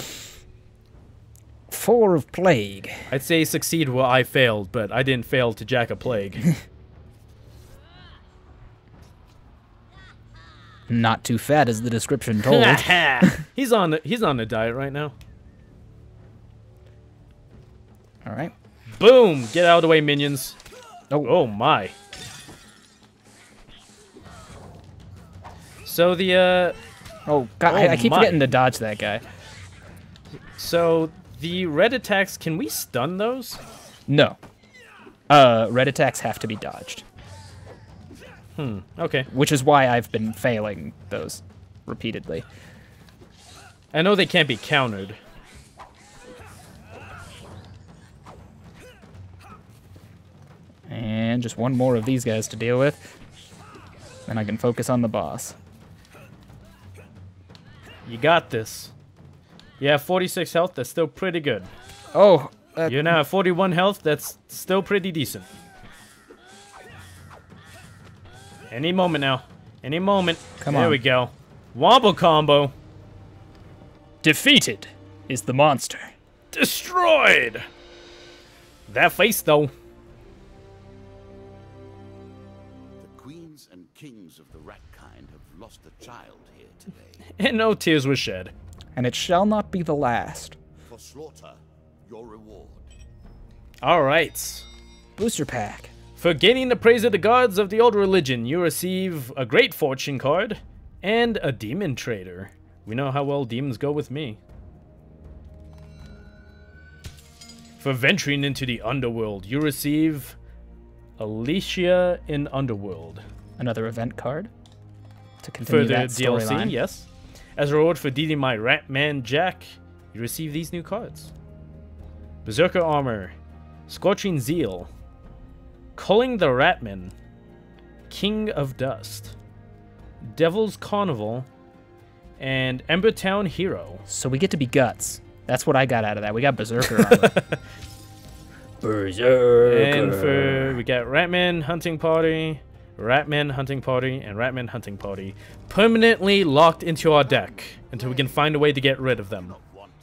4 of plague. I'd say succeed where I failed, but I didn't fail to Jack of Plague. Not too fat as the description told. He's on a diet right now. All right. Boom! Get out of the way, minions. Oh my. So the Oh god, I keep forgetting to dodge that guy. So the red attacks, can we stun those? No. Red attacks have to be dodged. Okay. Which is why I've been failing those repeatedly. I know they can't be countered. And just one more of these guys to deal with. Then I can focus on the boss. You got this. Yeah, 46 health. That's still pretty good. Oh. You're now at 41 health. That's still pretty decent. Any moment now. Any moment. Come on. There we go. Wombo combo. Defeated is the monster. Destroyed. That face, though. The queens and kings of the rat kind have lost a child here today. And no tears were shed. And it shall not be the last. For slaughter, your reward. All right. Booster pack. For gaining the praise of the gods of the old religion, you receive a great fortune card and a demon trader. We know how well demons go with me. For venturing into the underworld, you receive Alicia in Underworld. Another event card to continue For the that DLC, storyline. yes. As a reward for defeating my Ratman Jack, you receive these new cards. Berserker Armor, Scorching Zeal, Culling the Ratman, King of Dust, Devil's Carnival, and Embertown Hero. So we get to be Guts. That's what I got out of that. We got Berserker armor. Berserker. And we got Ratman Hunting Party, Ratman Hunting Party, and Ratman Hunting Party permanently locked into our deck until we can find a way to get rid of them.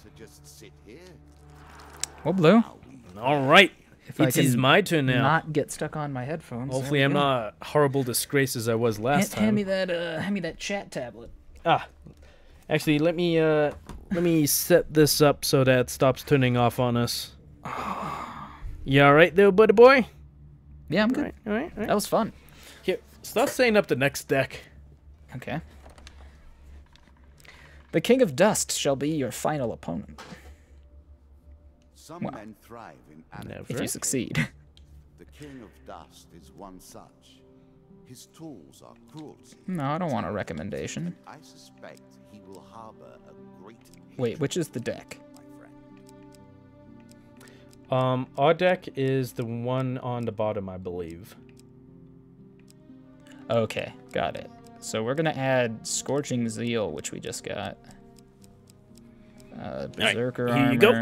Well, Blue. All right. If It is my turn now. Not get stuck on my headphones. Hopefully I'm not a horrible disgrace as I was last time. Hand me that chat tablet. Actually, let me set this up so that it stops turning off on us. You all right there, buddy boy? Yeah, I'm good. All right. That was fun. Here, start setting up the next deck. Okay. The King of Dust shall be your final opponent. Some men thrive in animals. If you succeed. The King of Dust is one such. His tools are cruelty. No, I don't want a recommendation. I suspect he will harbor a great Wait, which is the deck? Our deck is the one on the bottom, I believe. Okay, got it. So we're gonna add Scorching Zeal, which we just got. Berserker Right, here armor. you go.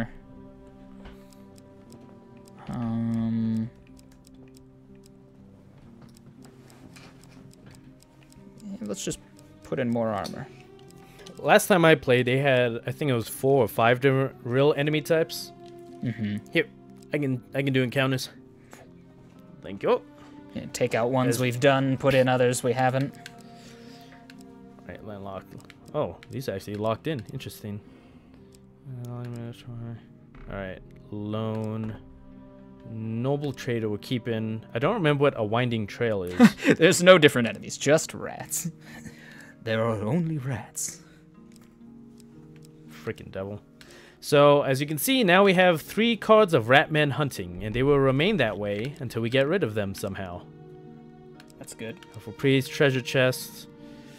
Let's just put in more armor. Last time I played, they had, I think it was 4 or 5 different real enemy types. Here, I can do encounters. Thank you. Yeah, take out ones we've done, put in others we haven't. Alright, landlock. Oh, these are actually locked in. Interesting. Alright, lone. Noble trader we're keeping. I don't remember what a winding trail is. There's no different enemies, just rats. There are only rats. Freaking devil. So, as you can see, now we have 3 cards of Ratman hunting, and they will remain that way until we get rid of them somehow. That's good. For priest, treasure chests.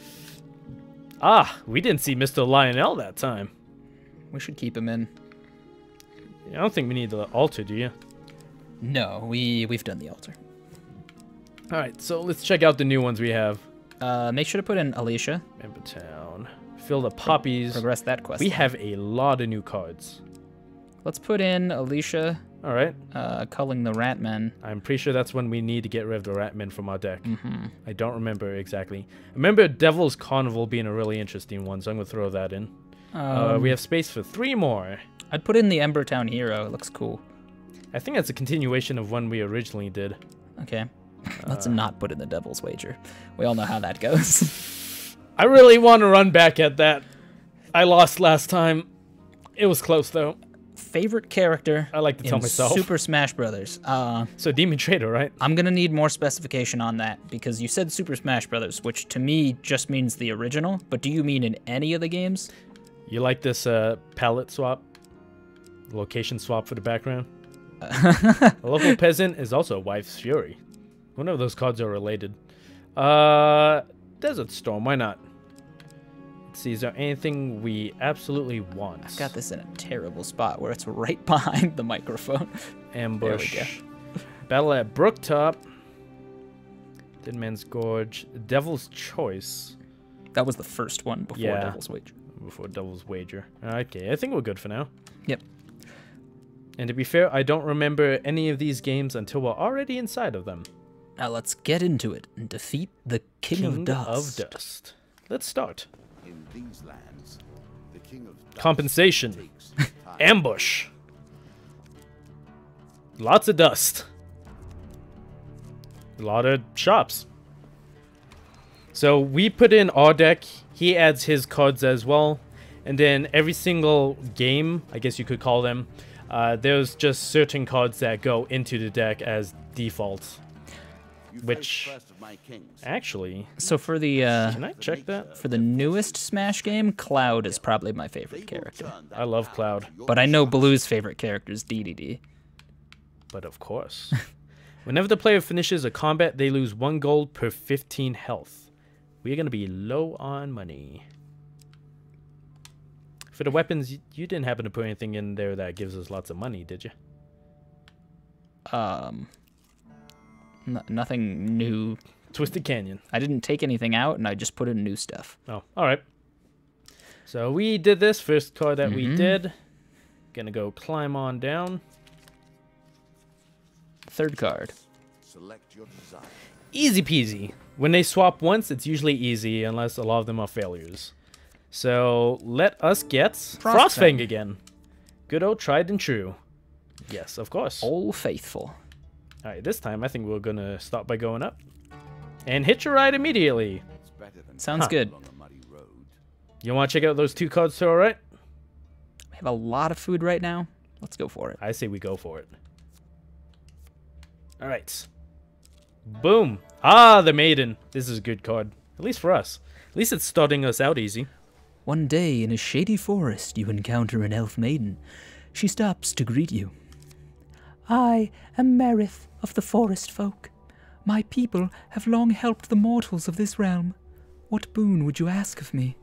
Ah, we didn't see Mr. Lionel that time. We should keep him in. I don't think we need the altar, do you? No, we've done the altar. Alright, so let's check out the new ones we have. Make sure to put in Alicia. Embertown. Fill the poppies. Progress that quest. We have a lot of new cards. Let's put in Alicia. Alright. Culling the Ratmen. I'm pretty sure that's when we need to get rid of the Ratmen from our deck. I don't remember exactly. I remember Devil's Carnival being a really interesting one, so I'm going to throw that in. We have space for 3 more. I'd put in the Embertown Hero. It looks cool. I think that's a continuation of one we originally did. Okay. Let's not put in the Devil's Wager. We all know how that goes. I really want to run back at that. I lost last time. It was close, though. Favorite character I like to tell in myself. Super Smash Brothers. So Demon Trader, right? I'm going to need more specification on that because you said Super Smash Brothers, which to me just means the original. But do you mean in any of the games? You like this palette swap? Location swap for the background? A local peasant is also a wife's fury. One of those cards are related. Desert Storm, why not? Let's see, is there anything we absolutely want? I've got this in a terrible spot where it's right behind the microphone. Ambush. There we go. Battle at Brooktop. Dead Man's Gorge. Devil's Choice. That was the first one before Devil's Wager. before Devil's Wager. Okay, I think we're good for now. Yep. And to be fair, I don't remember any of these games until we're already inside of them. Now let's get into it and defeat the King of Dust. Let's start. In these lands, the King of Dust Compensation. takes time. Ambush. Lots of dust. A lot of shops. So we put in our deck. He adds his cards as well. And then every single game, I guess you could call them, there's just certain cards that go into the deck as default. Which, actually... So for the... can I check that? For the newest Smash game, Cloud is probably my favorite character. I love Cloud. But I know Blue's favorite character is DDD. But of course. Whenever the player finishes a combat, they lose 1 gold per 15 health. We're going to be low on money. For the weapons, you didn't happen to put anything in there that gives us lots of money, did you? Nothing new. Twisted Canyon. I didn't take anything out, and I just put in new stuff. Oh, alright. So we did this first card that we did. Gonna go climb on down. Third card. Select your design. Easy peasy. When they swap once, it's usually easy, unless a lot of them are failures. So let us get Frostfang again. Good old tried and true. Yes, of course. Old faithful. Alright, this time I think we're gonna start by going up. And hitch a ride immediately. Sounds good. You wanna check out those 2 cards to our right? We have a lot of food right now. Let's go for it. I say we go for it. Alright. Boom. Ah, the Maiden. This is a good card. At least for us. At least it's starting us out easy. One day in a shady forest you encounter an elf maiden. She stops to greet you. I am Merith of the Forest Folk. My people have long helped the mortals of this realm. What boon would you ask of me?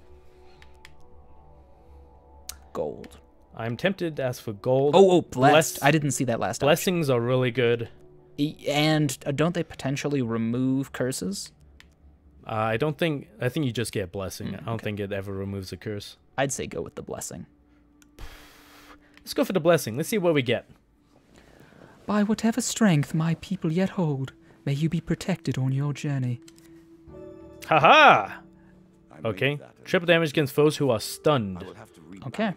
Gold. I'm tempted to ask for gold. Oh, blessed. I didn't see that last option. Blessings are really good. And don't they potentially remove curses? I think you just get blessing. I don't think it ever removes a curse. I'd say go with the blessing. Let's go for the blessing. Let's see what we get. By whatever strength my people yet hold, may you be protected on your journey. Haha! Okay. Triple damage against foes who are stunned. Okay.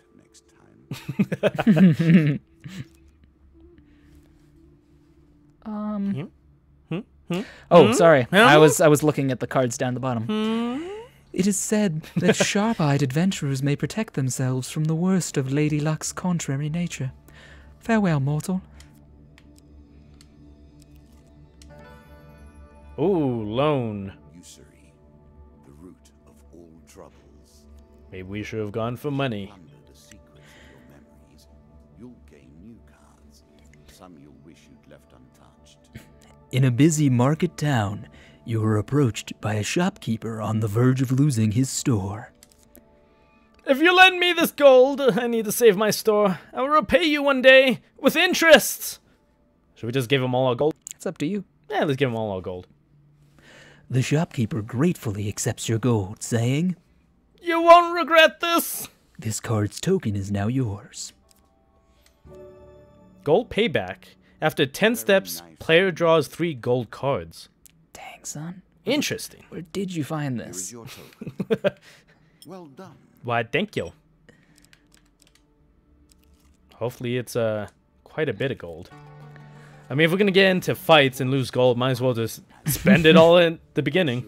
Oh, sorry. I was looking at the cards down the bottom. It is said that sharp-eyed adventurers may protect themselves from the worst of Lady Luck's contrary nature. Farewell, mortal. Ooh, loan. Usury, the root of all troubles. Maybe we should have gone for money. Plunder the secrets of your memories. You'll gain new cards. Some you'll wish you'd left untouched. In a busy market town, you are approached by a shopkeeper on the verge of losing his store. If you lend me this gold, I need to save my store. I will repay you one day with interest. Should we just give him all our gold? It's up to you. Yeah, let's give him all our gold. The shopkeeper gratefully accepts your gold, saying, You won't regret this. This card's token is now yours. Gold payback. After 10 steps, player draws 3 gold cards. Dang, son. Interesting. Where did you find this? Here is your token. Well done. Why, thank you. Hopefully it's quite a bit of gold. I mean, if we're going to get into fights and lose gold, might as well just spend it all in the beginning.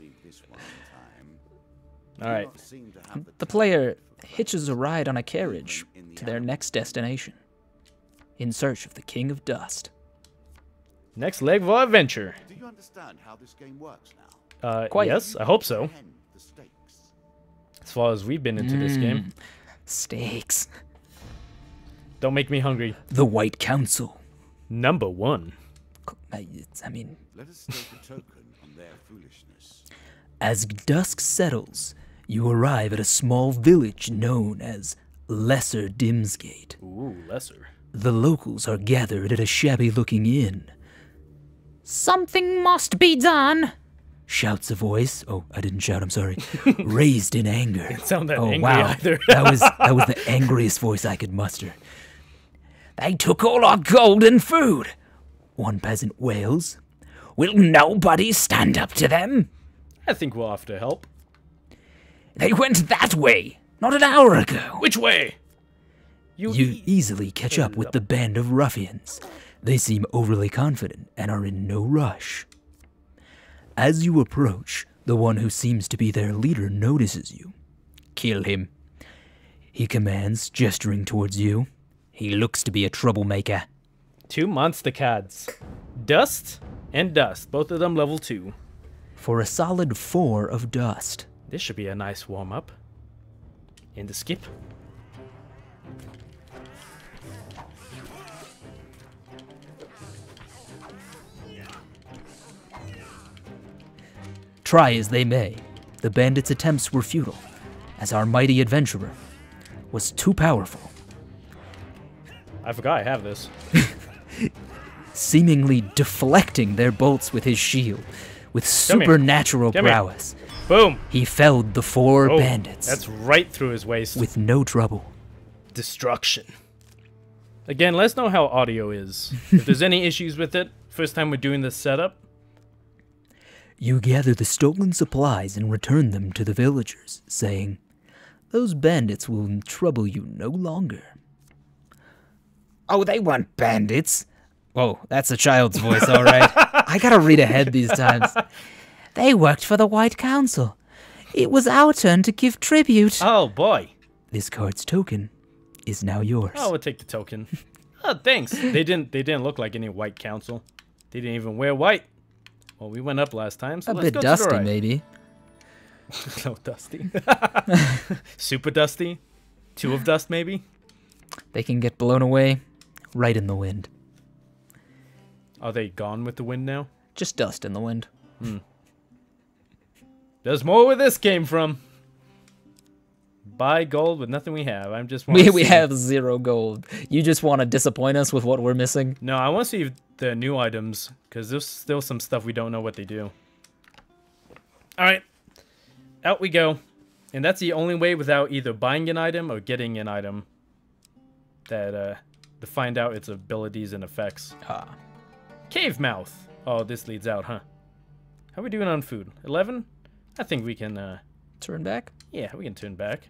Alright. The player hitches a ride on a carriage to their next destination, in search of the King of Dust. Next leg of our adventure. Do you understand how this game works now? Quite. Yes, I hope so. As far as we've been into this game. Steaks. Don't make me hungry. The White Council. Number 1. I mean... Let us stake a token on their foolishness. As dusk settles, you arrive at a small village known as Lesser Dimsgate. Ooh, Lesser. The locals are gathered at a shabby-looking inn. Something must be done. shouts a voice. Oh, I didn't shout, I'm sorry. Raised in anger. Didn't sound that oh, angry wow. either. that was the angriest voice I could muster. They took all our gold and food. One peasant wails. Will nobody stand up to them? I think we'll have to help. They went that way, not an hour ago. Which way? You easily catch up with the band of ruffians. They seem overly confident and are in no rush. As you approach, the one who seems to be their leader notices you. Kill him, he commands, gesturing towards you. He looks to be a troublemaker. 2 monster cards. Dust and Dust, both of them level 2. For a solid 4 of Dust. This should be a nice warm-up. In the skip. Try as they may, the bandits' attempts were futile, as our mighty adventurer was too powerful. I forgot I have this. Seemingly deflecting their bolts with his shield, with supernatural prowess. Boom! He felled the 4 bandits. That's right through his waist. With no trouble. Destruction. Again, let us know how audio is. If there's any issues with it, first time we're doing this setup. You gather the stolen supplies and return them to the villagers, saying, "Those bandits will trouble you no longer." Oh, they weren't bandits. Whoa, that's a child's voice, all right. I gotta read ahead these times. They worked for the White Council. It was our turn to give tribute. Oh, boy. This card's token is now yours. Oh, we'll take the token. Oh, thanks. They didn't look like any White Council. They didn't even wear white. Well, we went up last time, so a let's bit go dusty, to the right. maybe. No, dusty. Super dusty. 2 of dust, maybe. They can get blown away right in the wind. Are they gone with the wind now? Just dust in the wind. There's more where this came from. Buy gold with nothing we have. I'm just we have 0 gold. You just want to disappoint us with what we're missing? No, I want to see the new items, because there's still some stuff we don't know what they do. Alright. Out we go. And that's the only way without either buying an item or getting an item that to find out its abilities and effects. Cave mouth. Oh, this leads out, huh? How are we doing on food? 11? I think we can turn back? Yeah, we can turn back.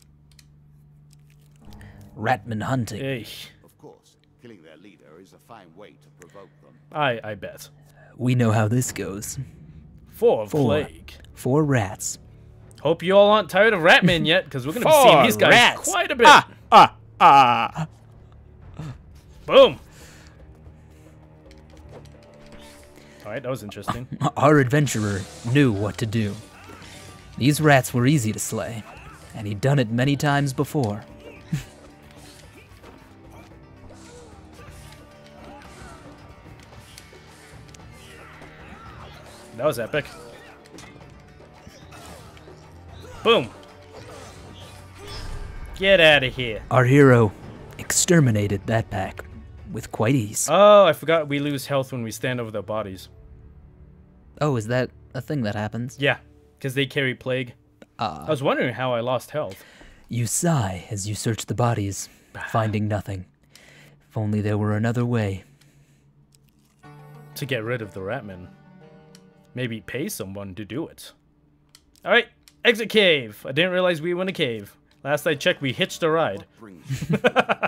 Ratman hunting. Hey. Of course, killing their leader is a fine way to provoke them. I bet. We know how this goes. 4 plague. 4 rats. Hope you all aren't tired of Ratman yet, because we're going to be seeing these guys quite a bit. Boom. Alright, that was interesting. Our adventurer knew what to do. These rats were easy to slay, and he'd done it many times before. That was epic. Boom. Get out of here. Our hero exterminated that pack with quite ease. Oh, I forgot we lose health when we stand over their bodies. Oh, is that a thing that happens? Yeah, because they carry plague. I was wondering how I lost health. You sigh as you search the bodies, finding nothing. If only there were another way. To get rid of the Ratman. Maybe pay someone to do it. Alright, exit cave. I didn't realize we were in a cave. Last I checked, we hitched a ride. I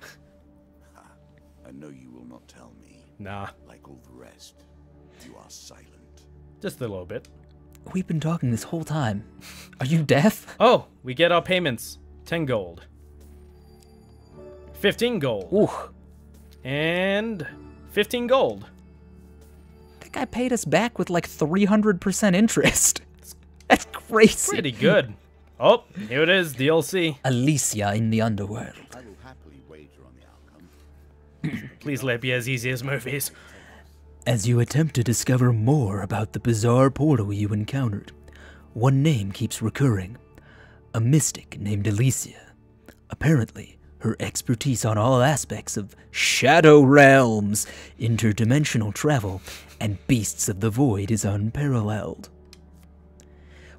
know you will not tell me. Nah. Like all the rest, you are silent. Just a little bit. We've been talking this whole time. Are you deaf? Oh, we get our payments. 10 gold. 15 gold. Ooh. And 15 gold. That guy paid us back with like 300% interest. That's crazy. Pretty good. Oh, here it is, DLC. Alicia in the underworld. I will happily wager on the outcome. Please let it be as easy as Murphy's. As you attempt to discover more about the bizarre portal you encountered, one name keeps recurring. A mystic named Alicia. Apparently, her expertise on all aspects of shadow realms, interdimensional travel, and beasts of the void is unparalleled.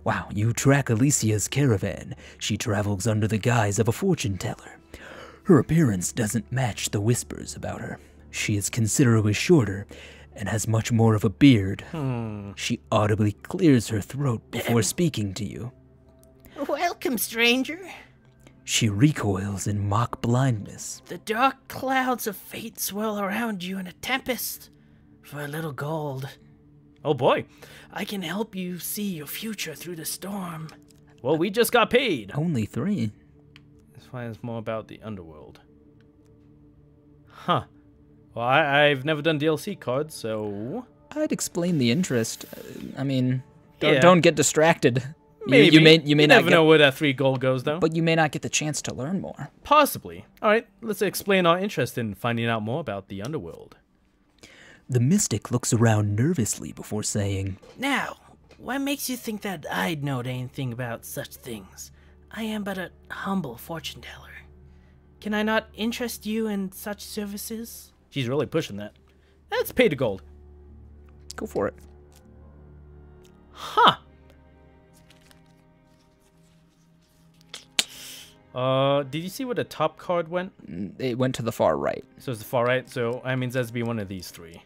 Wow, you track Alicia's caravan. She travels under the guise of a fortune teller. Her appearance doesn't match the whispers about her. She is considerably shorter and has much more of a beard. She audibly clears her throat before speaking to you. Welcome, stranger. She recoils in mock blindness. The dark clouds of fate swirl around you in a tempest. For a little gold, Oh boy. I can help you see your future through the storm. Well, we just got paid. Only 3. Let's find out more about the underworld. Huh. Well, I've never done DLC cards, so... I'd explain the interest. I mean, Yeah. don't get distracted. Maybe. You may not never get, know where that 3 gold goes, though. but you may not get the chance to learn more. Possibly. Alright, let's explain our interest in finding out more about the underworld. The mystic looks around nervously before saying, Now, what makes you think that I'd know anything about such things? I am but a humble fortune teller. Can I not interest you in such services? She's really pushing that. Let's pay the gold. Go for it. Huh. Did you see where the top card went? It went to the far right. So it's the far right, so that means it has to be one of these 3.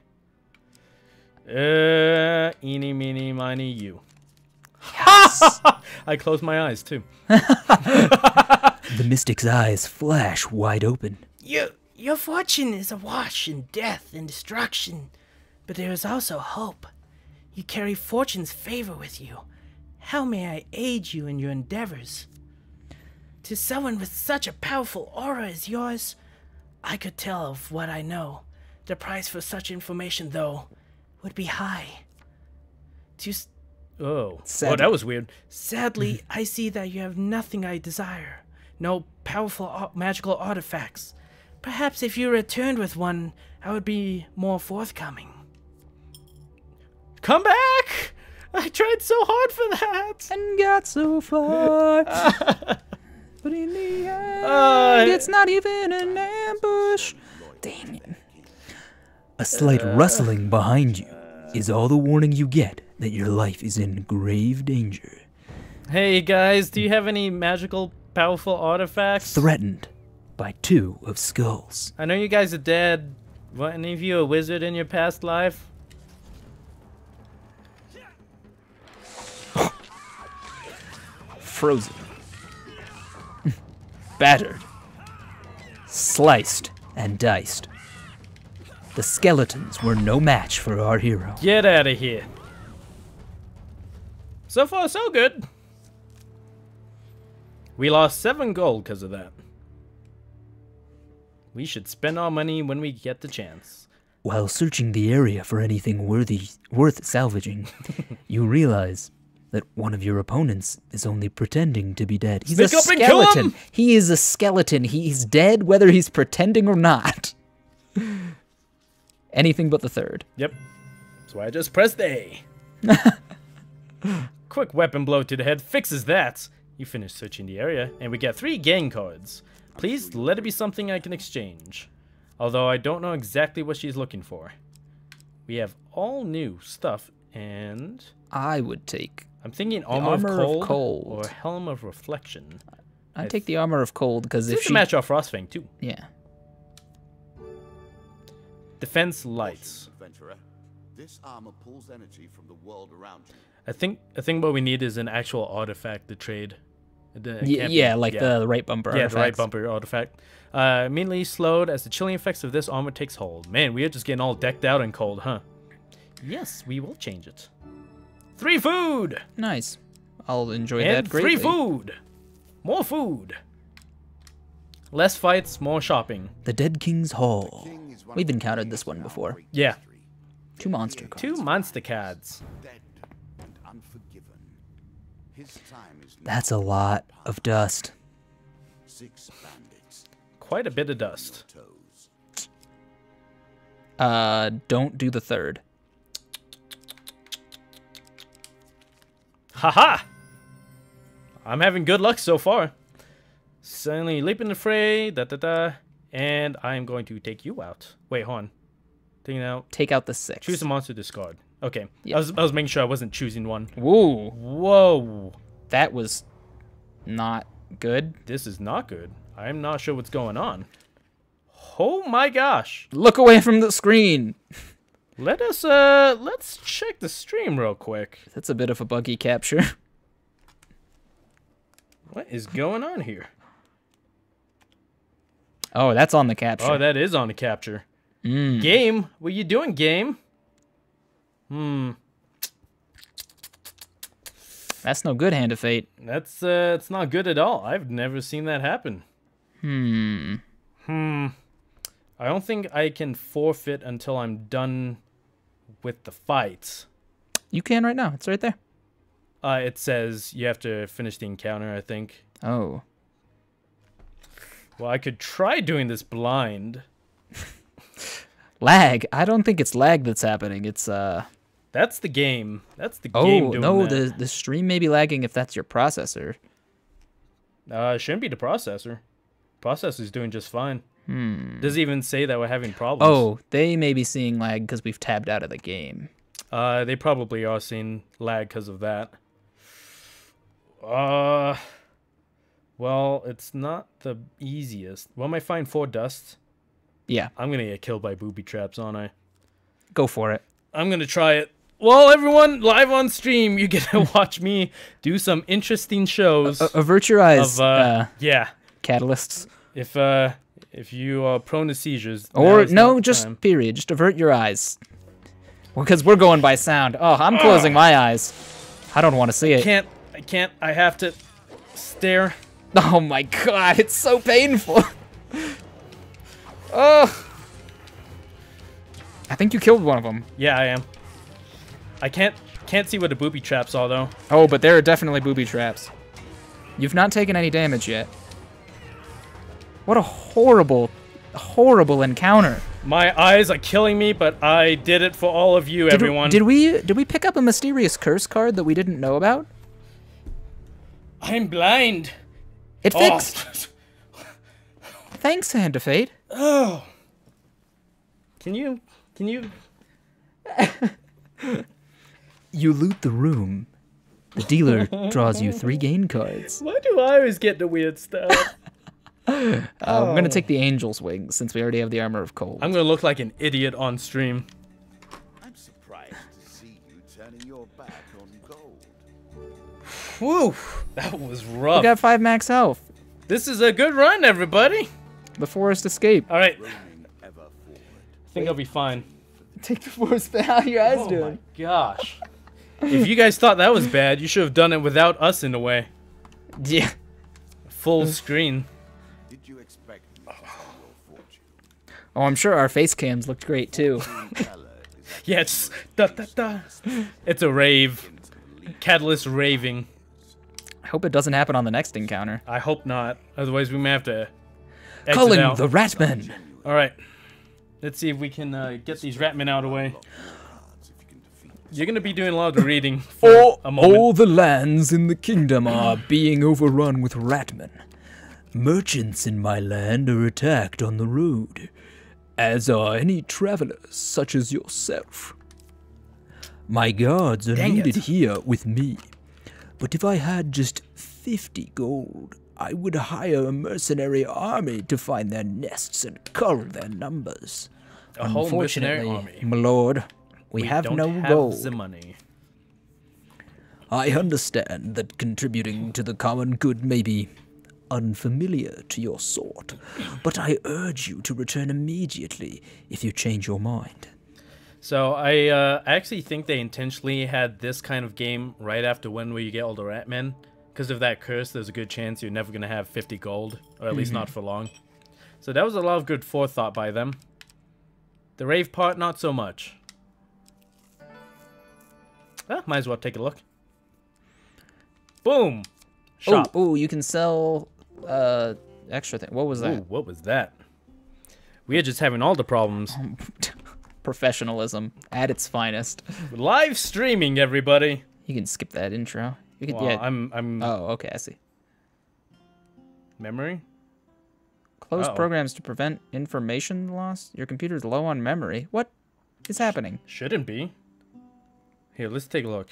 Eeny, meeny, miny, you. Yes! I closed my eyes, too. The mystic's eyes flash wide open. Your fortune is awash in death and destruction, but there is also hope. You carry fortune's favor with you. How may I aid you in your endeavors? To someone with such a powerful aura as yours, I could tell of what I know. The price for such information, though, would be high. Oh, Sadly. that was weird. Sadly, I see that you have nothing I desire. No powerful magical artifacts. Perhaps if you returned with one, I would be more forthcoming. Come back! I tried so hard for that! And got so far. But in the end, it's not even an ambush. Dang it. A slight rustling behind you is all the warning you get that your life is in grave danger. Hey guys, do you have any magical, powerful artifacts? Threatened by 2 of skulls. I know you guys are dead. Were any of you a wizard in your past life? Frozen. Battered. Sliced and diced. The skeletons were no match for our hero. Get out of here. So far, so good. We lost 7 gold because of that. We should spend our money when we get the chance. While searching the area for anything worth salvaging, you realize that one of your opponents is only pretending to be dead. He's a Pick up and kill skeleton. him! He is a skeleton. He's dead whether he's pretending or not. Anything but the 3rd. Yep. That's why I just pressed A. Quick weapon blow to the head fixes that. You finish searching the area, and we get 3 gang cards. Please let it be something I can exchange. Although I don't know exactly what she's looking for. We have all new stuff, and... I would take... I'm thinking the Armor of Cold, or or Helm of Reflection. I'd take the Armor of Cold, because if Seems to she... match our Frostfang, too. Yeah. Defense Lights. Adventurer, this armor pulls energy from the world around you. I think what we need is an actual artifact to trade. The right bumper Yeah, artifacts. the right bumper artifact. Immediately slowed as the chilling effects of this armor takes hold. Man, we are just getting all decked out and cold, huh? Yes, we will change it. 3 food! Nice. I'll enjoy And that greatly. 3 food! More food! Less fights, more shopping. The Dead King's Hall. We've encountered this one before. Yeah. 2 monster cards. 2 monster cards. Dead and unforgiven. His time is That's a lot of dust. 6 bandits. Quite a bit of dust. Toes. Don't do the 3rd. Haha! I'm having good luck so far. Suddenly leap in the fray, and I'm going to take you out. Wait, hold on. Take it out. Take out the 6. Choose a monster discard. Okay. Yeah. I was making sure I wasn't choosing one. Whoa. Whoa. That was not good. This is not good. I'm not sure what's going on. Oh my gosh. Look away from the screen. Let's check the stream real quick. That's a bit of a buggy capture. What is going on here? Oh, that's on the capture. Oh, that is on the capture. Game, what you doing, game? That's no good, Hand of Fate. That's it's not good at all. I've never seen that happen. I don't think I can forfeit until I'm done with the fights. You can right now. It's right there. It says you have to finish the encounter, I think. Oh. Well, I could try doing this blind. Lag. I don't think it's lag that's happening. It's That's the game. That's the game doing no, that. the stream may be lagging if that's your processor. It shouldn't be the processor. Processor's doing just fine. Does it even say that we're having problems? Oh, they may be seeing lag because we've tabbed out of the game. They probably are seeing lag because of that. Well, it's not the easiest. Well, I find 4 dusts. Yeah. I'm gonna get killed by booby traps, aren't I? Go for it. I'm gonna try it. Well, everyone, live on stream, you get to watch me do some interesting shows. Avert your eyes. Yeah. Catalysts. If you are prone to seizures, Or no, just period. Just avert your eyes. Because we're going by sound. Oh, I'm closing my eyes. I don't want to see it. I can't. I have to stare. Oh my god, it's so painful. Oh. I think you killed one of them. Yeah, I am. I can't see what the booby traps are though. Oh, but there are definitely booby traps. You've not taken any damage yet. What a horrible, horrible encounter. My eyes are killing me, but I did it for all of you, everyone. Did we pick up a mysterious curse card that we didn't know about? I'm blind. It fixed. Thanks, Hand of Fate. Oh. Can you? You loot the room. The dealer draws you 3 gain cards. Why do I always get the weird stuff? I'm gonna take the Angel's Wings since we already have the Armor of Cold. I'm gonna look like an idiot on stream. I'm surprised to see you turning your back on gold. Whew, that was rough. We got 5 max health. This is a good run, everybody. The forest escape. All right. I think I'll be fine. Take the forest back. How are your eyes doing? Oh my gosh. If you guys thought that was bad, you should have done it without us in the way. Yeah. Full screen. Did you expect me to tell your fortune? Oh, I'm sure our face cams looked great too. Yeah, it's It's a rave. Catalyst raving. I hope it doesn't happen on the next encounter. I hope not. Otherwise, we may have to exit Calling out. the Ratman. All right. Let's see if we can get these Ratmen out of the way. You're going to be doing a lot of the reading for a moment. All the lands in the kingdom are being overrun with Ratmen. Merchants in my land are attacked on the road, as are any travelers such as yourself. My guards are needed here with me, but if I had just 50 gold, I would hire a mercenary army to find their nests and cull their numbers. A whole mercenary army. My lord, we have don't no have gold. The money. I understand that contributing to the common good may be unfamiliar to your sort, but I urge you to return immediately if you change your mind. So I actually think they intentionally had this kind of game right after when you get all the Ratmen. Because of that curse, there's a good chance you're never going to have 50 gold, or at least not for long. So that was a lot of good forethought by them. The rave part, not so much. Might as well take a look. Boom! Shop. Oh, you can sell extra thing. What was that? Ooh, what was that? We are just having all the problems. Professionalism at its finest. Live streaming, everybody. You can skip that intro. You can, Well, yeah. I'm. Oh, okay, I see. Memory? Close programs to prevent information loss. Your computer's low on memory. What is happening? Shouldn't be. Here, let's take a look.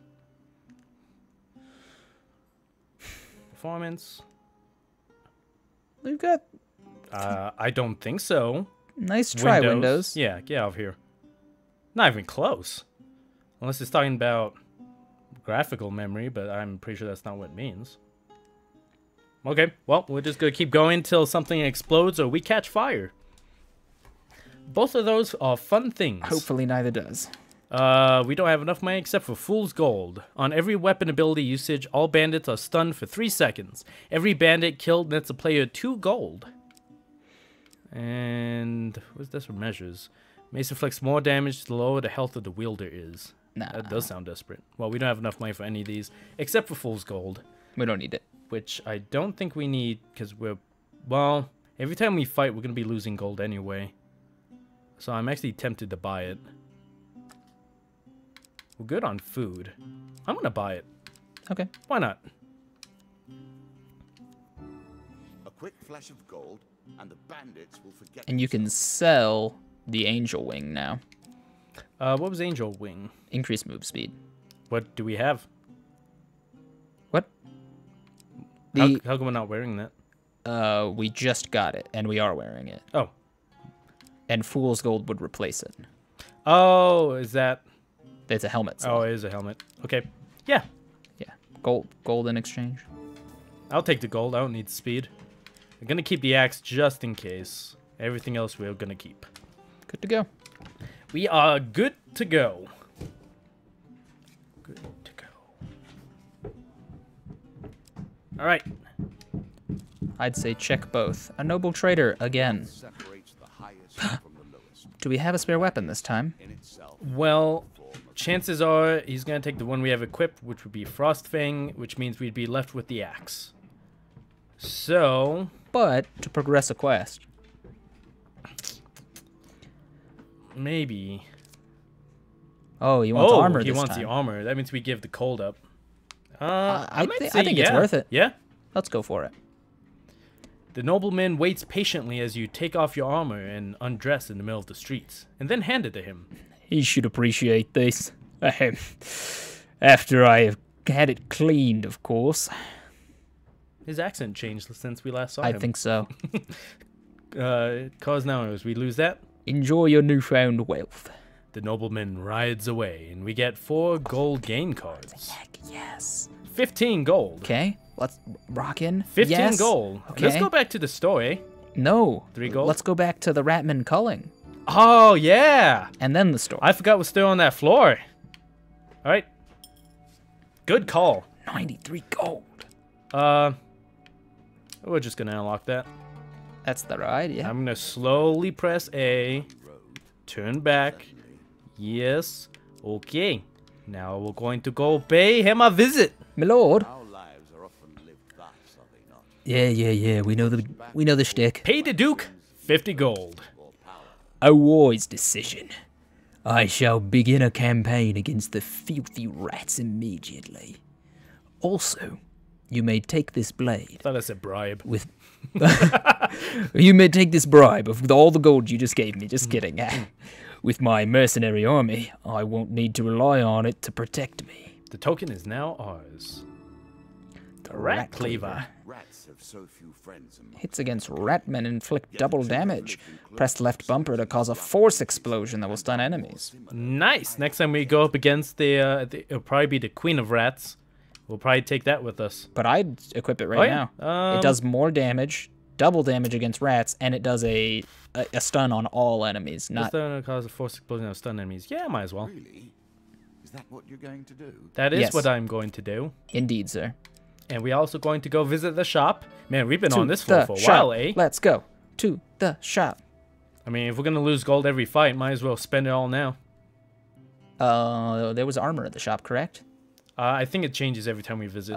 Performance. We've got. I don't think so. Nice try, Windows. Yeah, get out of here. Not even close. Unless it's talking about graphical memory, but I'm pretty sure that's not what it means. Okay, well, we're just gonna keep going until something explodes or we catch fire. Both of those are fun things. Hopefully neither does. We don't have enough money except for Fool's Gold. On every weapon ability usage, all bandits are stunned for 3 seconds. Every bandit killed nets a player 2 gold. And what's this for measures? Mace inflicts more damage the lower the health of the wielder is. Nah. That does sound desperate. Well, we don't have enough money for any of these, except for Fool's Gold. We don't need it. Which I don't think we need, because we're... Well, every time we fight, we're going to be losing gold anyway. So I'm actually tempted to buy it. We're good on food. I'm going to buy it. Okay. Why not? A quick flash of gold, and the bandits will forget. And you can sell the Angel Wing now. What was Angel Wing? Increased move speed. What do we have? What? How come we're not wearing that? We just got it, and we are wearing it. Oh. And Fool's Gold would replace it. Oh, is that... It's a helmet. So. Oh, it is a helmet. Okay. Yeah. Yeah. Gold in exchange. I'll take the gold. I don't need speed. I'm going to keep the axe just in case. Everything else we're going to keep. Good to go. We are good to go. Good to go. All right. I'd say check both. A noble trader again. Do we have a spare weapon this time? Well, chances are he's going to take the one we have equipped, which would be Frostfang, which means we'd be left with the axe. So... But to progress a quest. Maybe. Oh, he wants armor this time. He wants the armor. That means we give the cold up. I think it's worth it. Yeah? Let's go for it. The nobleman waits patiently as you take off your armor and undress in the middle of the streets, and then hand it to him. He should appreciate this. After I have had it cleaned, of course. His accent changed since we last saw him. I think so. Cause now as we lose that. Enjoy your newfound wealth. The nobleman rides away, and we get 4 gold gain cards. Heck yes. 15 gold. Okay, let's rock in. 15 gold. Okay. Let's go back to the store, eh? No. 3 gold? Let's go back to the Ratman culling. Oh, yeah. And then the store. I forgot we're still on that floor. All right. Good call. 93 gold. We're just going to unlock that. That's the ride, yeah. I'm going to slowly press A. Turn back. Yes. Okay. Now we're going to go pay him a visit. My lord. Our lives are often lived thus, are they not? Yeah. We know the shtick. Pay the Duke 50 gold. A wise decision. I shall begin a campaign against the filthy rats immediately. Also, you may take this blade. I thought I said bribe. With you may take this bribe with all the gold you just gave me. Just kidding. With my mercenary army, I won't need to rely on it to protect me. The token is now ours. The Rat Cleaver. Rats have so few friends among Hits against Ratmen inflict double damage. Press left bumper to cause a force explosion that will stun enemies. Nice. Next time we go up against it'll probably be the Queen of Rats. We'll probably take that with us. But I'd equip it right now. It does more damage, double damage against rats, and it does a stun on all enemies. Not cause a force explosion of stun enemies. Yeah, might as well. Really? Is that what you're going to do? That is Yes. what I'm going to do. Indeed, sir. And we're also going to go visit the shop. Man, we've been on this floor for a while, eh? Let's go to the shop. I mean, if we're going to lose gold every fight, might as well spend it all now. There was armor at the shop, correct? I think it changes every time we visit.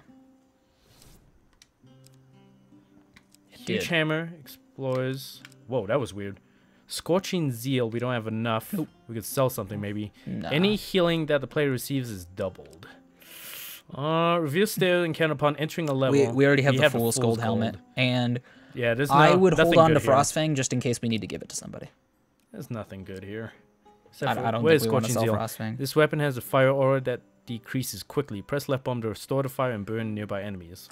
Huge hammer, explores. Whoa, that was weird. Scorching zeal, we don't have enough. Nope. We could sell something maybe. Nah. Any healing that the player receives is doubled. Reveal skill encounter upon entering a level. We already have the Fool's Gold helmet, and yeah, I would hold on to here. Frostfang just in case we need to give it to somebody. There's nothing good here. I don't Where's think we want to Scorching sell Zeal? Frostfang. This weapon has a fire aura that decreases quickly. Press left bump to restore the fire and burn nearby enemies.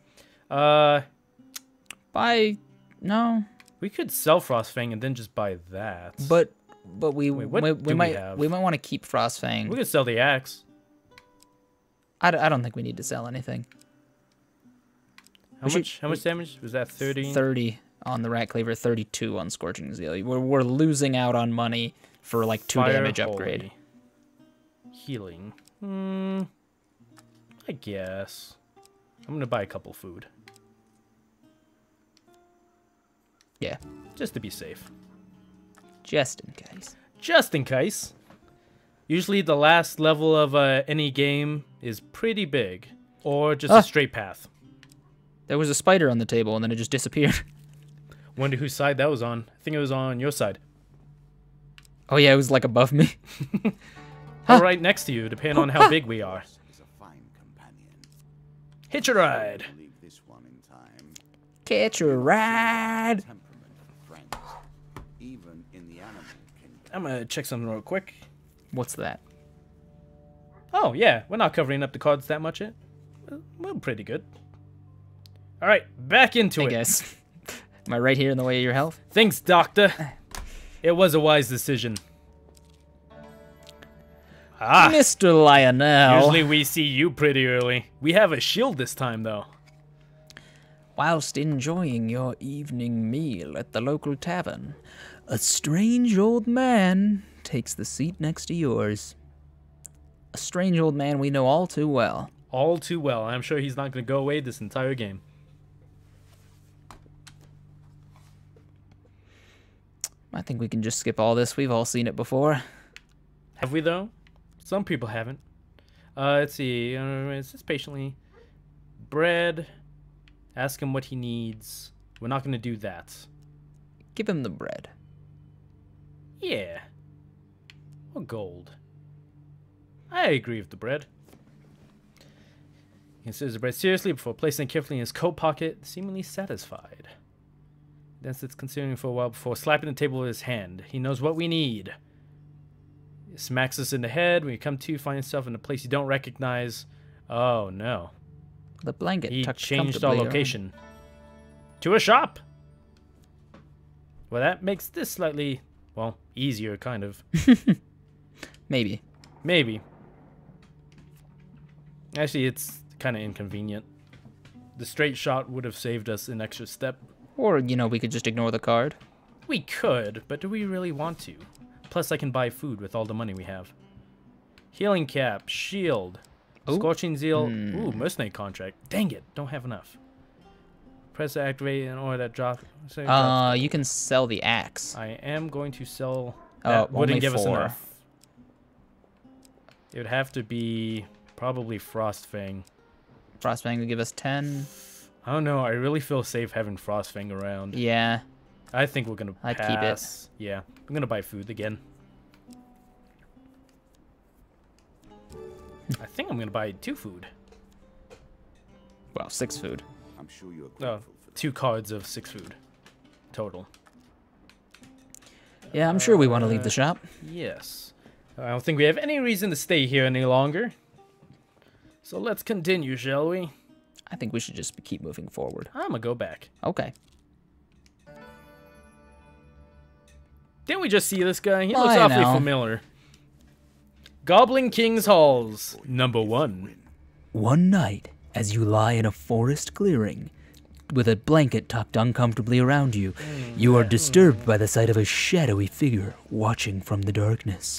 No. We could sell Frostfang and then just buy that. But we Wait, we might want to keep Frostfang. We could sell the axe. I don't think we need to sell anything. How much damage was that? 30. 30 on the Rat Cleaver, 32 on Scorching Zeal. We're losing out on money for like 2 damage upgrade. Healing. I guess. I'm gonna buy a couple food. Yeah. Just to be safe. Just in case. Just in case. Usually the last level of any game is pretty big. Or just a straight path. There was a spider on the table and then it just disappeared. Wonder whose side that was on. I think it was on your side. Oh yeah, it was like above me. Or right next to you, depending on how big we are. Hitch a ride. Catch a ride. I'm gonna check something real quick. What's that? Oh yeah, we're not covering up the cards that much yet. We're pretty good. All right, back into it. I guess. Am I right here in the way of your health? Thanks, Doctor. It was a wise decision. Ah, Mr. Lionel. Usually we see you pretty early. We have a shield this time, though. Whilst enjoying your evening meal at the local tavern, a strange old man takes the seat next to yours. A strange old man we know all too well. All too well. I'm sure he's not going to go away this entire game. I think we can just skip all this. We've all seen it before. Have we, though? Some people haven't. Let's see. It says patiently. Bread. Ask him what he needs. We're not going to do that. Give him the bread. Yeah. Or gold. I agree with the bread. He considers the bread seriously before placing it carefully in his coat pocket, seemingly satisfied. Then sits considering for a while before slapping the table with his hand. He knows what we need. He smacks us in the head. When you come to, find yourself in a place you don't recognize. Oh no. The blanket He tucked changed our comfortably location. To a shop! Well, that makes this slightly, well, easier, kind of. Maybe. Maybe. Actually, it's kind of inconvenient. The straight shot would have saved us an extra step. Or, you know, we could just ignore the card. We could, but do we really want to? Plus, I can buy food with all the money we have. Healing cap, shield, Ooh. Scorching Zeal. Ooh, mercenary contract. Dang it, don't have enough. Press to activate an order that drop. You can sell the axe. I am going to sell. That wouldn't give us enough. It would have to be probably Frostfang. Frostfang would give us 10. I don't know. I really feel safe having Frostfang around. Yeah. I think we're gonna pass. I'd keep it. Yeah, I'm gonna buy food again. I think I'm gonna buy 2 food. Well, 6 food. I'm sure you're Oh, 2 cards of 6 food total. Yeah, I'm sure we want to leave the shop. Yes. I don't think we have any reason to stay here any longer. So let's continue, shall we? I think we should just keep moving forward. I'm gonna go back. Okay. Didn't we just see this guy? He looks awfully familiar. Goblin King's Halls, number 1. One night, as you lie in a forest clearing, with a blanket tucked uncomfortably around you, you are disturbed by the sight of a shadowy figure watching from the darkness.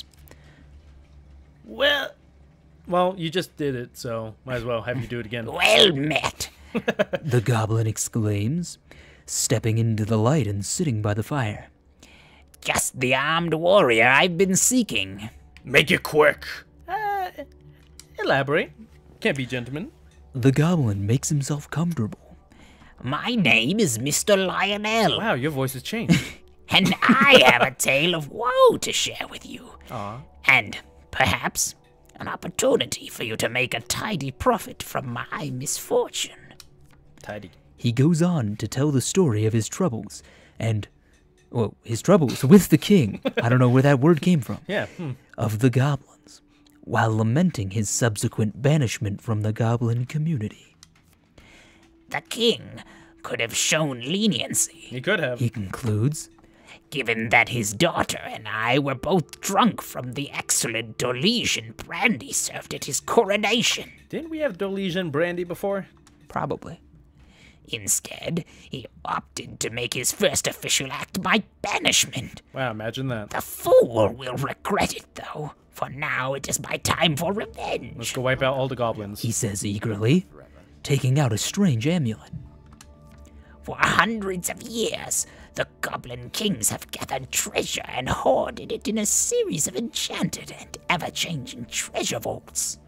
Well, you just did it, so might as well have you do it again. Well met. The goblin exclaims, stepping into the light and sitting by the fire. Just the armed warrior I've been seeking. Make it quick. Elaborate. Can't be gentlemen. The goblin makes himself comfortable. My name is Mr. Lionel. Wow, your voice has changed. And I have a tale of woe to share with you. Aw. And perhaps an opportunity for you to make a tidy profit from my misfortune. Tidy. He goes on to tell the story of his troubles, and Well, his troubles with the king. I don't know where that word came from. Yeah. Of the goblins, while lamenting his subsequent banishment from the goblin community. The king could have shown leniency. He could have. He concludes, given that his daughter and I were both drunk from the excellent Dolesian brandy served at his coronation. Didn't we have Dolesian brandy before? Probably. Instead, he opted to make his first official act my banishment. Wow, imagine that. The fool will regret it, though. For now, it is my time for revenge. Let's go wipe out all the goblins. He says eagerly, taking out a strange amulet. For hundreds of years, the Goblin Kings have gathered treasure and hoarded it in a series of enchanted and ever-changing treasure vaults.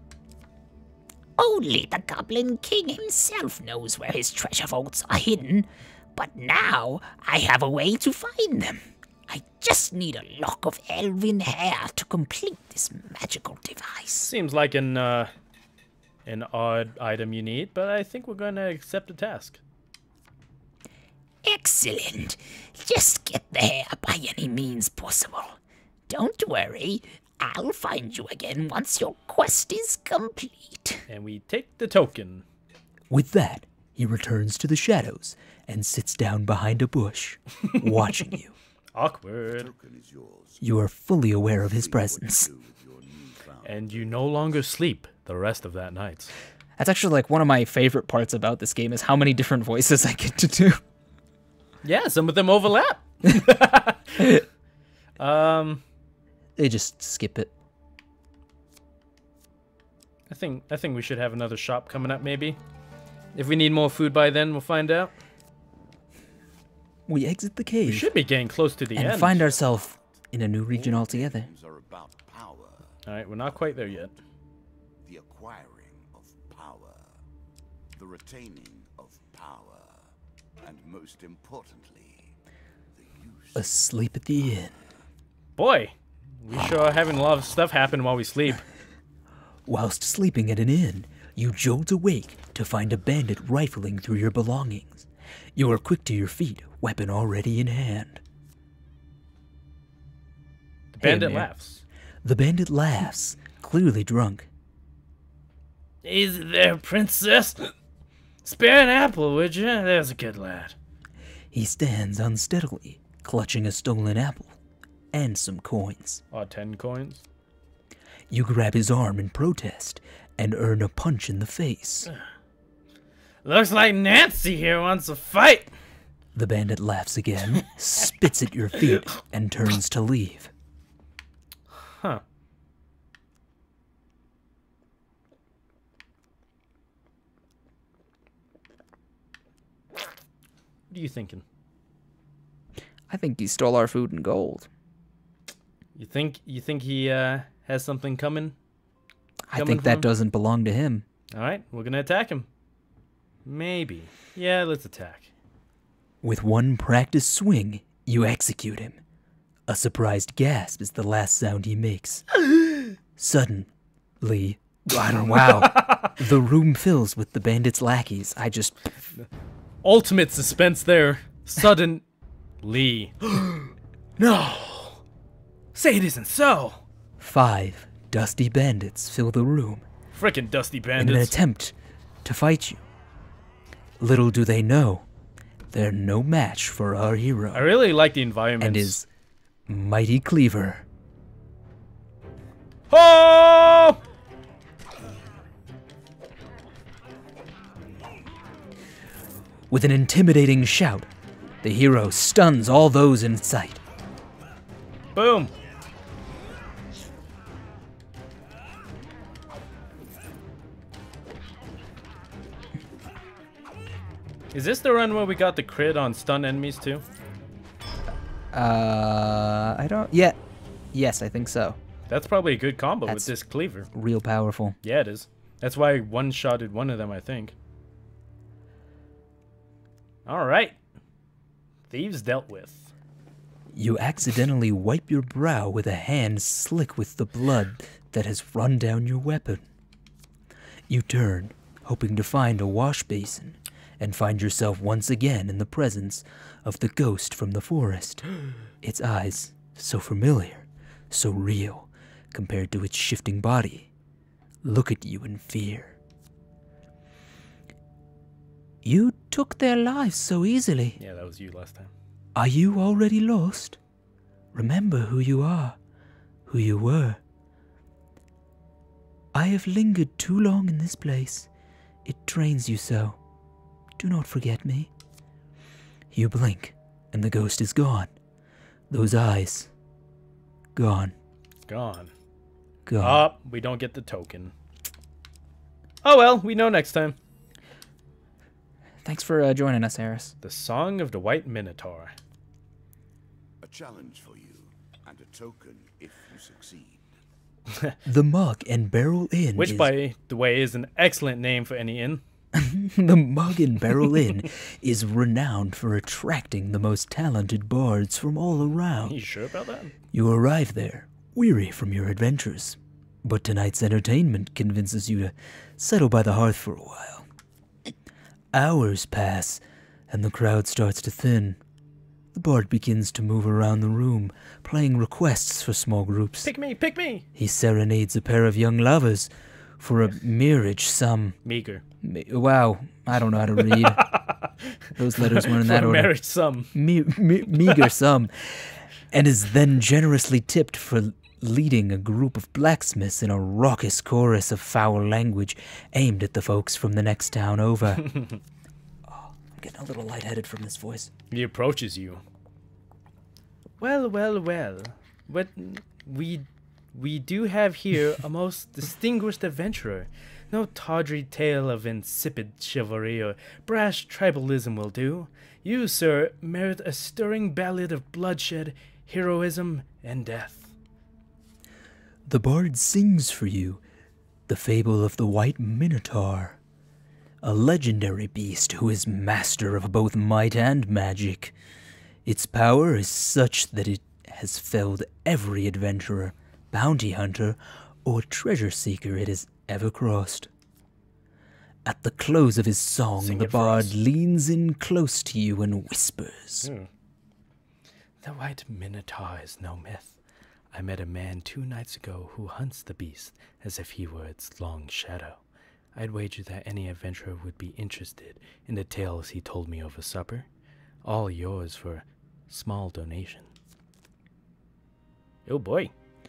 Only the Goblin King himself knows where his treasure vaults are hidden, but now I have a way to find them. I just need a lock of elven hair to complete this magical device. Seems like an odd item you need, but I think we're going to accept the task. Excellent. Just get the hair by any means possible. Don't worry, I'll find you again once your quest is complete. And we take the token. With that, he returns to the shadows and sits down behind a bush, watching you. Awkward. You are fully aware of his presence. And you no longer sleep the rest of that night. That's actually like one of my favorite parts about this game is how many different voices I get to do. Yeah, some of them overlap. They just skip it. I think we should have another shop coming up, maybe. If we need more food by then, we'll find out. We exit the cave. We should be getting close to the end. And find ourselves in a new region altogether. Alright, we're not quite there yet. The acquiring of power, the retaining of power, and most importantly, the use. Asleep at the inn. Boy, we sure are having a lot of stuff happen while we sleep. Whilst sleeping at an inn, you jolt awake to find a bandit rifling through your belongings. You are quick to your feet, weapon already in hand. The bandit laughs. The bandit laughs, clearly drunk. Easy there, princess. Spare an apple, would you? There's a good lad. He stands unsteadily, clutching a stolen apple and some coins. 10 coins. You grab his arm in protest and earn a punch in the face. Looks like Nancy here wants a fight. The bandit laughs again, spits at your feet, and turns to leave. Huh. What are you thinking? I think he stole our food and gold. You think he has something coming? I think that doesn't belong to him. Alright, we're gonna attack him. Maybe. Yeah, let's attack. With one practiced swing, you execute him. A surprised gasp is the last sound he makes. Suddenly, wow, the room fills with the bandit's lackeys. Ultimate suspense there. Suddenly. No. Say it isn't so. 5 dusty bandits fill the room. Frickin' dusty bandits. In an attempt to fight you. Little do they know, they're no match for our hero. I really like the environment. And his mighty cleaver. Oh! With an intimidating shout, the hero stuns all those in sight. Boom! Is this the run where we got the crit on stun enemies too? I don't. Yeah. Yes, I think so. That's probably a good combo with this cleaver. Real powerful. Yeah, it is. That's why I one-shotted one of them, I think. Alright. Thieves dealt with. You accidentally wipe your brow with a hand slick with the blood that has run down your weapon. You turn, hoping to find a wash basin, and find yourself once again in the presence of the ghost from the forest. Its eyes, so familiar, so real, compared to its shifting body, look at you in fear. You took their lives so easily. Yeah, that was you last time. Are you already lost? Remember who you are, who you were. I have lingered too long in this place. It drains you so. Do not forget me. You blink, and the ghost is gone. Those eyes, gone. Gone. Gone. Oh, we don't get the token. Oh well, we know next time. Thanks for joining us, Harris. The Song of the White Minotaur. A challenge for you, and a token if you succeed. The Mug and Barrel Inn Which, is... by the way, is an excellent name for any inn. The Mug and Barrel Inn is renowned for attracting the most talented bards from all around. You sure about that? You arrive there, weary from your adventures, but tonight's entertainment convinces you to settle by the hearth for a while. Hours pass, and the crowd starts to thin. The bard begins to move around the room, playing requests for small groups. Pick me, pick me! He serenades a pair of young lovers for a meerage sum. Meager. Wow, I don't know how to read. Those letters weren't in that order. Marriage sum. Meager sum. And is then generously tipped for leading a group of blacksmiths in a raucous chorus of foul language aimed at the folks from the next town over. I'm getting a little lightheaded from this voice. He approaches you. Well, well, well. What we do have here a most distinguished adventurer. No tawdry tale of insipid chivalry or brash tribalism will do. You, sir, merit a stirring ballad of bloodshed, heroism, and death. The bard sings for you the fable of the White Minotaur, a legendary beast who is master of both might and magic. Its power is such that it has felled every adventurer, bounty hunter, or treasure seeker it has ever crossed. At the close of his song, Sing the it for bard us. leans in close to you and whispers. The White Minotaur is no myth. I met a man 2 nights ago who hunts the beast as if he were its long shadow. I'd wager that any adventurer would be interested in the tales he told me over supper. All yours for a small donation. Oh boy.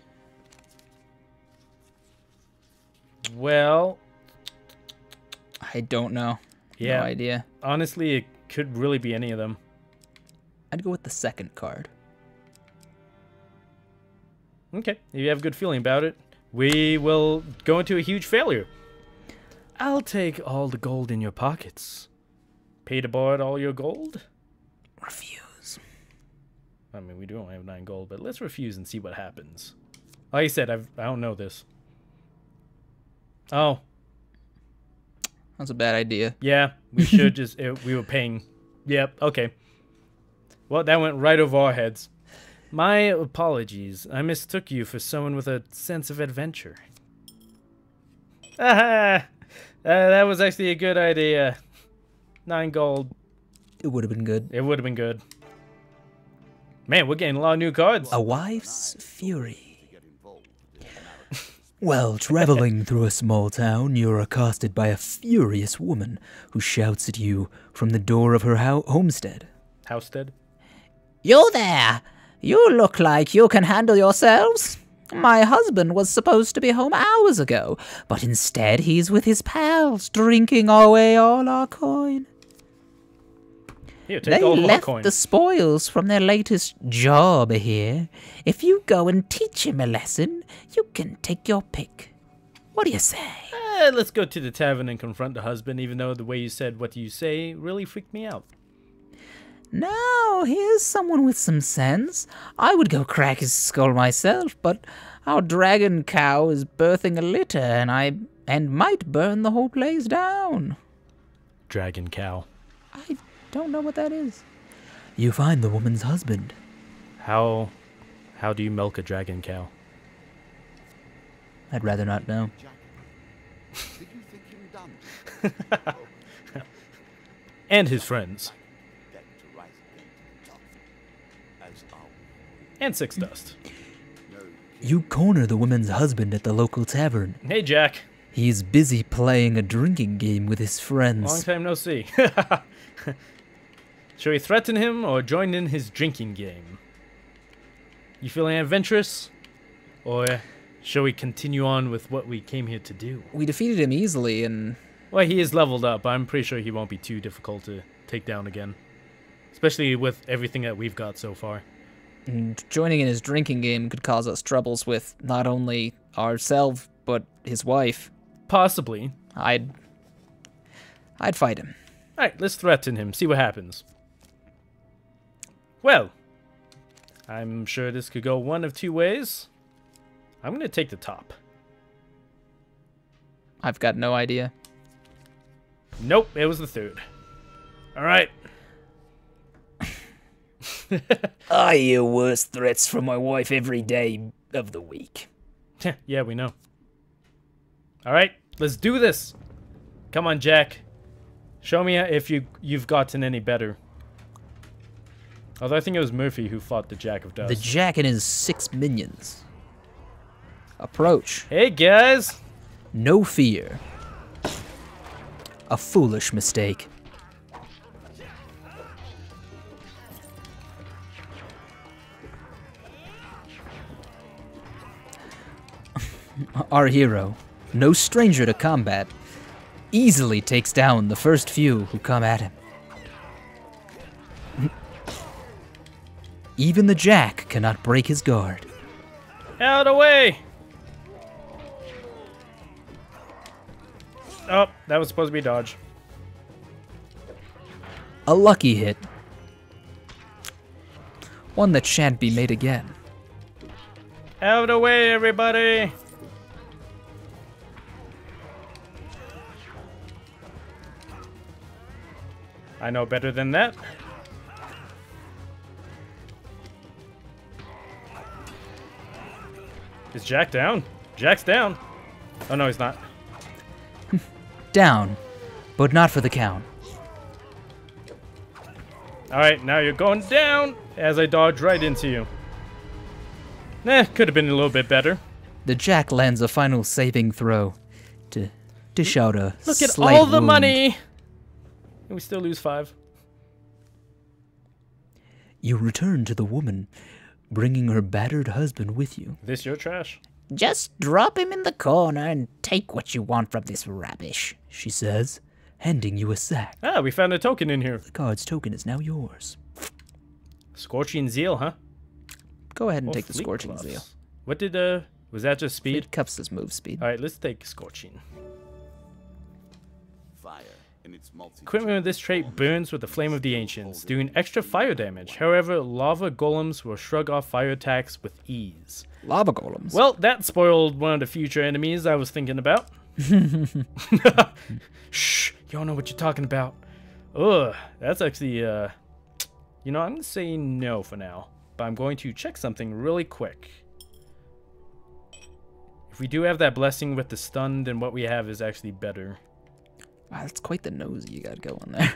Well, I don't know. yeah. No idea. Honestly, it could really be any of them. I'd go with the second card. Okay, if you have a good feeling about it, we will go into a huge failure. I'll take all the gold in your pockets. Pay to bard all your gold? Refuse. I mean, we do only have 9 gold, but let's refuse and see what happens. Like I said, I don't know this. Oh. That's a bad idea. Yeah, we should just... we were paying... Yep, okay. Well, that went right over our heads. My apologies. I mistook you for someone with a sense of adventure. Aha! That was actually a good idea. 9 gold. It would have been good. It would have been good. Man, we're getting a lot of new cards. A wife's fury. Well, traveling through a small town, you're accosted by a furious woman who shouts at you from the door of her homestead. Housestead? You there! You look like you can handle yourselves. My husband was supposed to be home hours ago, but instead he's with his pals, drinking away all our coin. Here, take They all of our left coin. the spoils from their latest job here. If you go and teach him a lesson, you can take your pick. What do you say? Let's go to the tavern and confront the husband, even though the way you said what you say really freaked me out. Now, here's someone with some sense. I would go crack his skull myself, but our dragon cow is birthing a litter, and might burn the whole place down. Dragon cow. I don't know what that is. You find the woman's husband. How do you milk a dragon cow? I'd rather not know. Did you think him done? And his friends. Dead to rise again to the top, as are we. And Six Dust. You corner the woman's husband at the local tavern. Hey, Jack. He's busy playing a drinking game with his friends. Long time no see. Shall we threaten him or join in his drinking game? You feeling adventurous? Or shall we continue on with what we came here to do? We defeated him easily, and... Well, he is leveled up. I'm pretty sure he won't be too difficult to take down again. Especially with everything that we've got so far. And joining in his drinking game could cause us troubles with not only ourselves, but his wife. Possibly. I'd fight him. Alright, let's threaten him. See what happens. Well, I'm sure this could go one of two ways. I'm going to take the top. I've got no idea. Nope, it was the third. Alright. I hear worse threats from my wife every day of the week. Yeah, we know. Alright, let's do this. Come on, Jack. Show me if you've gotten any better. Although I think it was Murphy who fought the Jack of Dust. The Jack and his 6 minions. Approach. Hey, guys. No fear. A foolish mistake. Our hero, no stranger to combat, easily takes down the first few who come at him. Even the Jack cannot break his guard. Out of the way! Oh, that was supposed to be dodge. A lucky hit. One that shan't be made again. Out of the way, everybody! I know better than that. Is Jack down? Jack's down. Oh, no, he's not. Down, but not for the count. Alright, now you're going down as I dodge right into you. Could have been a little bit better. The Jack lands a final saving throw to dish out a Look at slight all the wound. money! And we still lose 5. You return to the woman, bringing her battered husband with you. This your trash? Just drop him in the corner and take what you want from this rubbish, she says, handing you a sack. Ah, we found a token in here. The guard's token is now yours. Scorching Zeal, huh? Go ahead and Or take the Fleet Scorching Gloves. Zeal. What did, was that just speed? Fleet Cuffs is move speed. Alright, let's take Scorching. Fire in its Equipment with this trait burns with the flame of the ancients, doing extra fire damage. However, lava golems will shrug off fire attacks with ease. Lava golems? Well, that spoiled one of the future enemies I was thinking about. Shh, you don't know what you're talking about. Ugh, that's actually, you know, I'm gonna say no for now. But I'm going to check something really quick. If we do have that blessing with the stun, then what we have is actually better. Wow, that's quite the nose you got going there.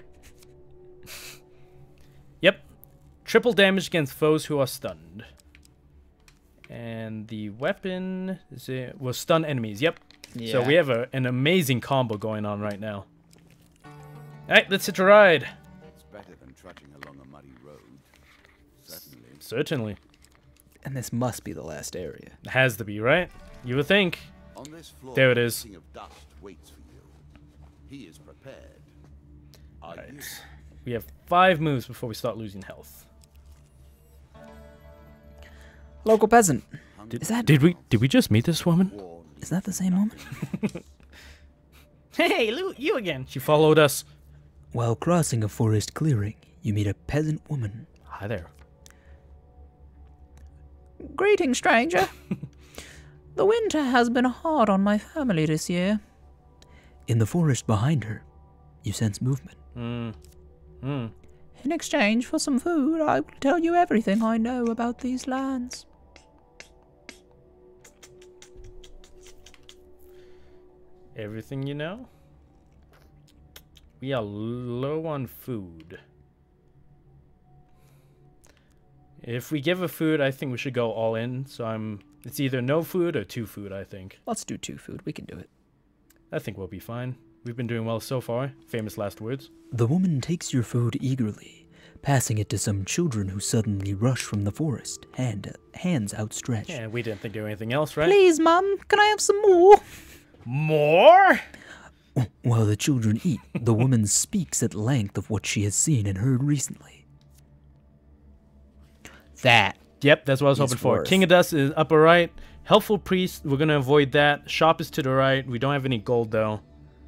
Yep. Triple damage against foes who are stunned. And the weapon will stun enemies. Yep. Yeah. So we have an amazing combo going on right now. Alright, let's hit a ride. It's better than trudging along a muddy road. Certainly. Certainly. And this must be the last area. It has to be, right? You would think. On this floor, There it is. a king of dust waits for you. He is prepared. Are you? Right. We have 5 moves before we start losing health. Local peasant. Is that Did we just meet this woman? is that the same woman? Hey, you again. She followed us. While crossing a forest clearing, you meet a peasant woman. Hi there. Greetings, stranger. The winter has been hard on my family this year. In the forest behind her, you sense movement. In exchange for some food, I will tell you everything I know about these lands. Everything you know? We are low on food. If we give a food, I think we should go all in. So it's either no food or 2 food, I think. Let's do 2 food. We can do it. I think we'll be fine. We've been doing well so far. Famous last words. The woman takes your food eagerly, passing it to some children who suddenly rush from the forest, hands outstretched. Yeah, we didn't think of anything else, right? Please, Mum, can I have some more? More? While the children eat, the woman speaks at length of what she has seen and heard recently. That. Yep, that's what I was hoping for. King of Dust is upper right. Helpful Priest, we're going to avoid that. Shop is to the right. We don't have any gold, though.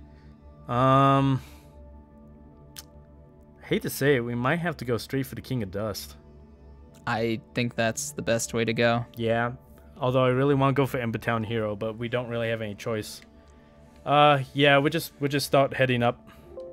Hate to say it, we might have to go straight for the King of Dust. I think that's the best way to go. Yeah, although I really want to go for Ember Town Hero, but we don't really have any choice. Yeah, we'll just start heading up.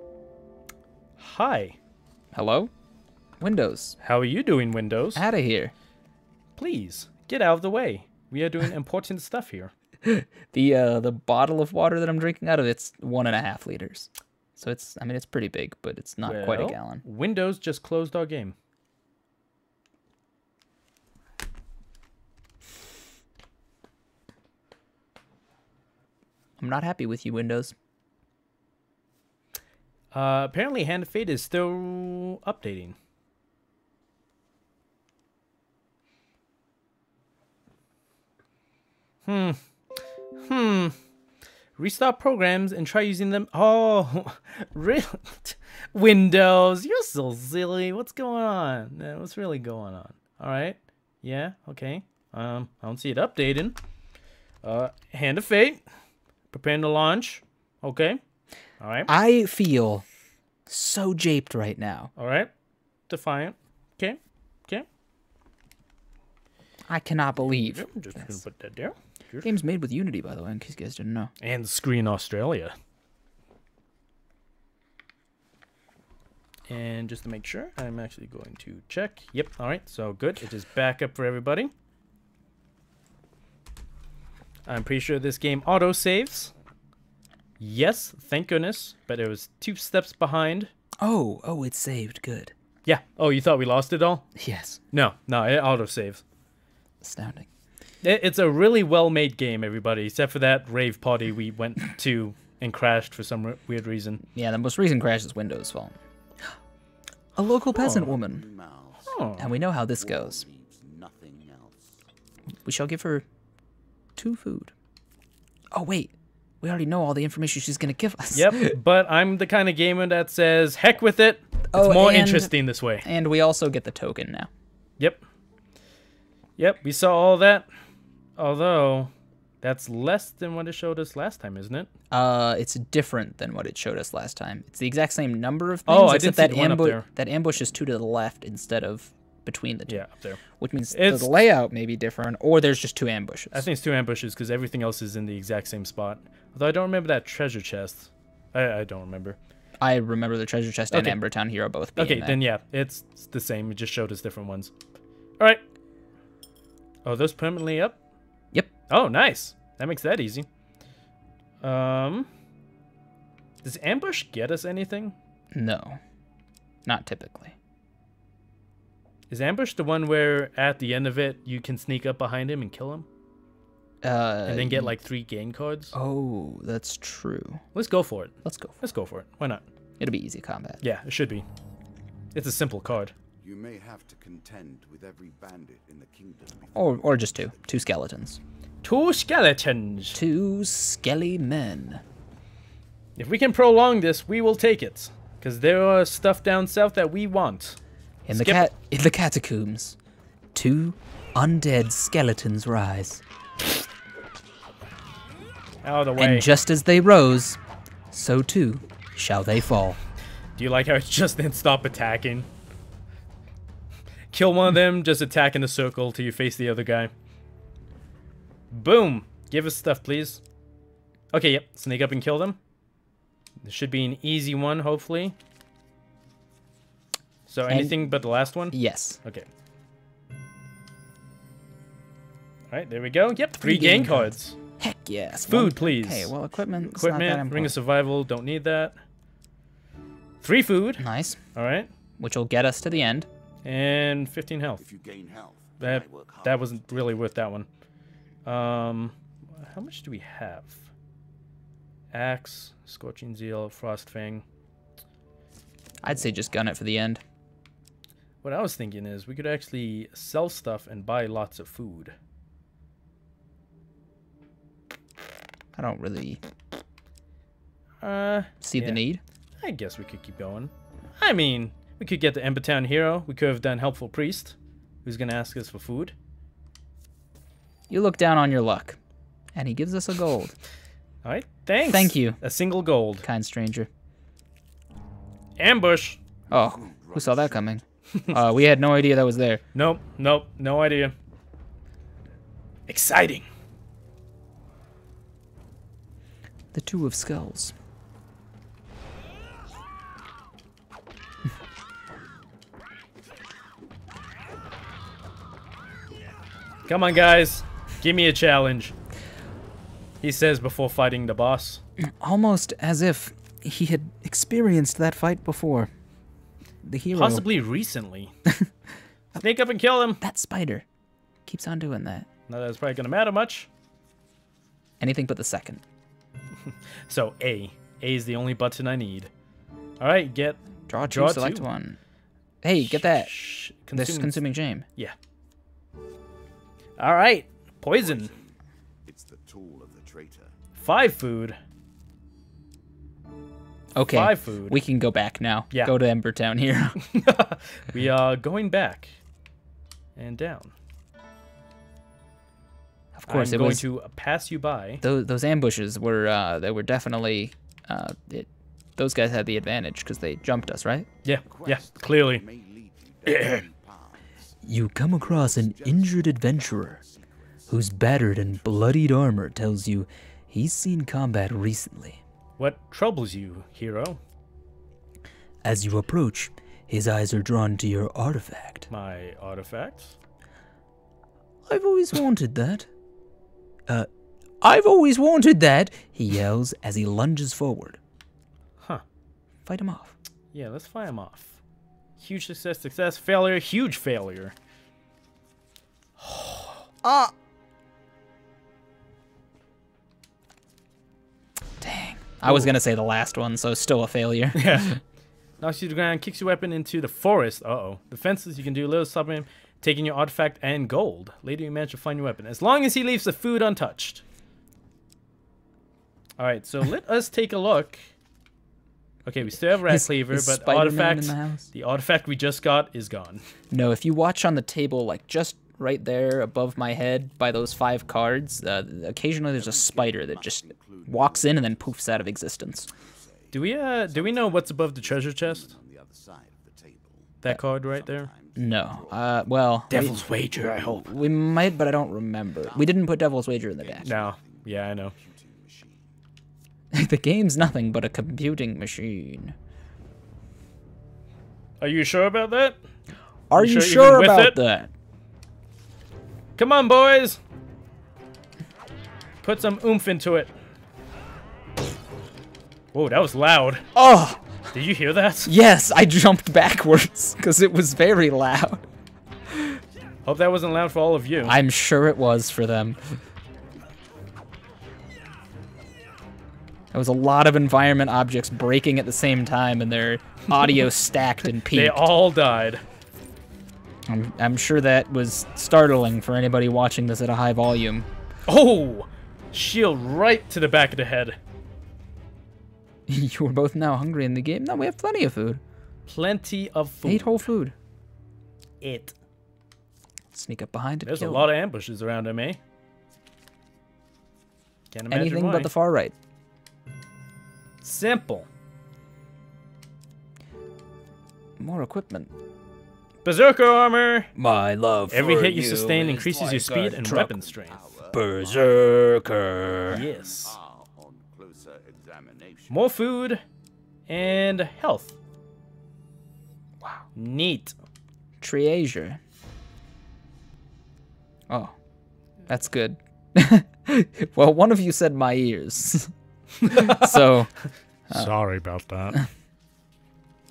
Hi. Hello? Windows. How are you doing, Windows? Out of here. Please, get out of the way. We are doing important stuff here. The bottle of water that I'm drinking out of, it's 1.5 liters. So it's pretty big, but it's not quite a gallon. Windows just closed our game. I'm not happy with you, Windows. Apparently Hand of Fate is still updating. Restart programs and try using them. Oh, really? Windows, you're so silly. What's going on? What's really going on? All right. Yeah. Okay. I don't see it updating. Hand of Fate, preparing to launch. Okay. All right. I feel so japed right now. All right. Defiant. Okay. Okay. I cannot believe. I'm just gonna put that there. Game's made with Unity, by the way, in case you guys didn't know. And Screen Australia. And just to make sure, I'm actually going to check. Yep, alright, so good. It is back up for everybody. I'm pretty sure this game auto-saves. Yes, thank goodness. But it was 2 steps behind. Oh, it's saved. Good. Yeah. Oh, you thought we lost it all? Yes. No, it auto-saves. Astounding. It's a really well-made game, everybody, except for that rave party we went to and crashed for some weird reason. Yeah, the most recent crash is Windows' fault. A local peasant woman. Oh. And we know how this goes. We shall give her 2 food. Oh, wait. We already know all the information she's going to give us. Yep, but I'm the kind of gamer that says, heck with it. It's more interesting this way. And we also get the token now. Yep. Yep, we saw all that. Although, that's less than what it showed us last time, isn't it? It's different than what it showed us last time. It's the exact same number of things. Oh, I didn't see the one up there. That ambush is 2 to the left instead of between the 2. Yeah, up there. Which means the layout may be different, or there's just 2 ambushes. I think it's 2 ambushes because everything else is in the exact same spot. Although I don't remember that treasure chest. I don't remember. I remember the treasure chest and Ember Town Hero both being Okay, there. then yeah, it's the same. It just showed us different ones. All right. Oh, those permanently up? Yep. Oh, nice. That makes that easy. Does ambush get us anything? No. Not typically. Is ambush the one where at the end of it you can sneak up behind him and kill him? And then get like 3 gain cards? Oh, that's true. Let's go for it. Let's go. Let's go for it. Why not? It'll be easy combat. Yeah, it should be. It's a simple card. You may have to contend with every bandit in the kingdom. Or just 2. 2 skeletons. 2 skeletons. 2 skelly men. If we can prolong this, we will take it. Because there are stuff down south that we want. In the catacombs, 2 undead skeletons rise. Out of the way. And just as they rose, so too shall they fall. Do you like how it just didn't stop attacking? Kill one of them, just attack in a circle till you face the other guy. Boom! Give us stuff, please. Okay, yep. Sneak up and kill them. This should be an easy one, hopefully. So anything but the last one? Yes. Okay. Alright, there we go. Yep, 3 gain cards. Heck yes. Food, please. Okay, well, equipment. Bring a survival. Don't need that. 3 food. Nice. All right. Which will get us to the end. And 15 health. If you gain health, That wasn't really worth that one. How much do we have? Axe, Scorching Zeal, Frost Fang. I'd say just gun it for the end. What I was thinking is we could actually sell stuff and buy lots of food. I don't really see yeah. the need. I guess we could keep going. I mean, we could get the Ember Town Hero. We could have done Helpful Priest, who's going to ask us for food. You look down on your luck, and he gives us a gold. All right, thanks. Thank you. A single gold. Kind stranger. Ambush. Oh, who saw that coming? We had no idea that was there. Nope, no idea. Exciting. The Two of Skulls. Come on, guys. Give me a challenge. He says before fighting the boss. Almost as if he had experienced that fight before. The hero. Possibly recently. Sneak up and kill him. That spider keeps on doing that. Not that it's probably going to matter much. Anything but the second. So A. A is the only button I need. All right, get... Draw two, select one. Hey, get that. This consuming shame. Yeah. All right, poison. It's the tool of the traitor. 5 food. Okay, 5 food. We can go back now. Yeah. Go to Ember Town here. We are going back and down. Of course, I'm going to pass you by. Those ambushes were they were definitely those guys had the advantage because they jumped us, right? Yeah, clearly. You come across an injured adventurer whose battered and bloodied armor tells you he's seen combat recently. What troubles you, hero? As you approach, his eyes are drawn to your artifact. My artifacts? I've always wanted that. I've always wanted that, he yells as he lunges forward. Huh. Fight him off. Yeah, let's fight him off. Huge success, failure, huge failure. Dang. I was going to say the last one, so still a failure. Yeah. Knocks you to the ground, kicks your weapon into the forest. Uh-oh. Defenses, you can do a little stopping him, taking your artifact and gold. Later you manage to find your weapon, as long as he leaves the food untouched. Alright, so let us take a look. Okay, we still have Rat Cleaver, but the artifact we just got is gone. No, if you watch on the table, like just right there above my head by those 5 cards, occasionally there's a spider that just walks in and then poofs out of existence. Do we know what's above the treasure chest? That card right there? No. Well, Devil's Wager, I hope. We might, but I don't remember. We didn't put Devil's Wager in the deck. No. Yeah, I know. The game's nothing but a computing machine. Are you sure about that? Are you sure about that? Come on, boys. Put some oomph into it. Whoa, that was loud. Oh! Did you hear that? Yes, I jumped backwards because it was very loud. Hope that wasn't loud for all of you. I'm sure it was for them. There was a lot of environment objects breaking at the same time, and their audio stacked and peaked. They all died. I'm sure that was startling for anybody watching this at a high volume. Oh! Shield right to the back of the head. You were both now hungry in the game? No, we have plenty of food. Plenty of food. 8 whole food. It. Sneak up behind it. There's a lot of ambushes around him, eh? Can't imagine Anything why. but the far right. Simple. More equipment. Berserker armor. My love Every for hit you you sustain is increases like your speed a and truck. weapon strength. Berserker. Yes. On closer examination. More food and health. Wow. Neat. Triasia. Oh, that's good. Well, one of you said my ears. So. Sorry about that.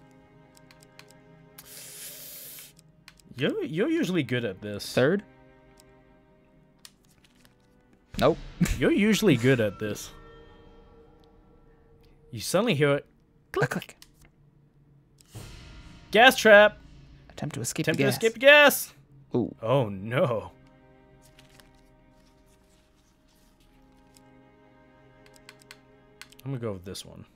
You're usually good at this. Third? Nope. You're usually good at this. You suddenly hear it. Click. Click. Gas trap. Attempt to escape Attempt the to gas. escape the gas. Ooh. Oh no. I'm gonna go with this one.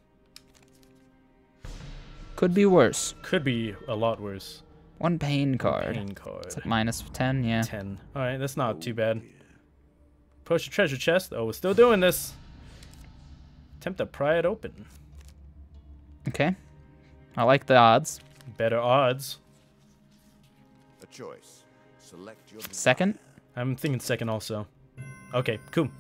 Could be worse. Could be a lot worse. One pain card. Pain card. It's like minus 10, yeah. 10. Alright, that's not too bad. Push the treasure chest. Oh, we're still doing this. Attempt to pry it open. Okay. I like the odds. Better odds. A choice. Select your Second? I'm thinking second also. Okay, cool.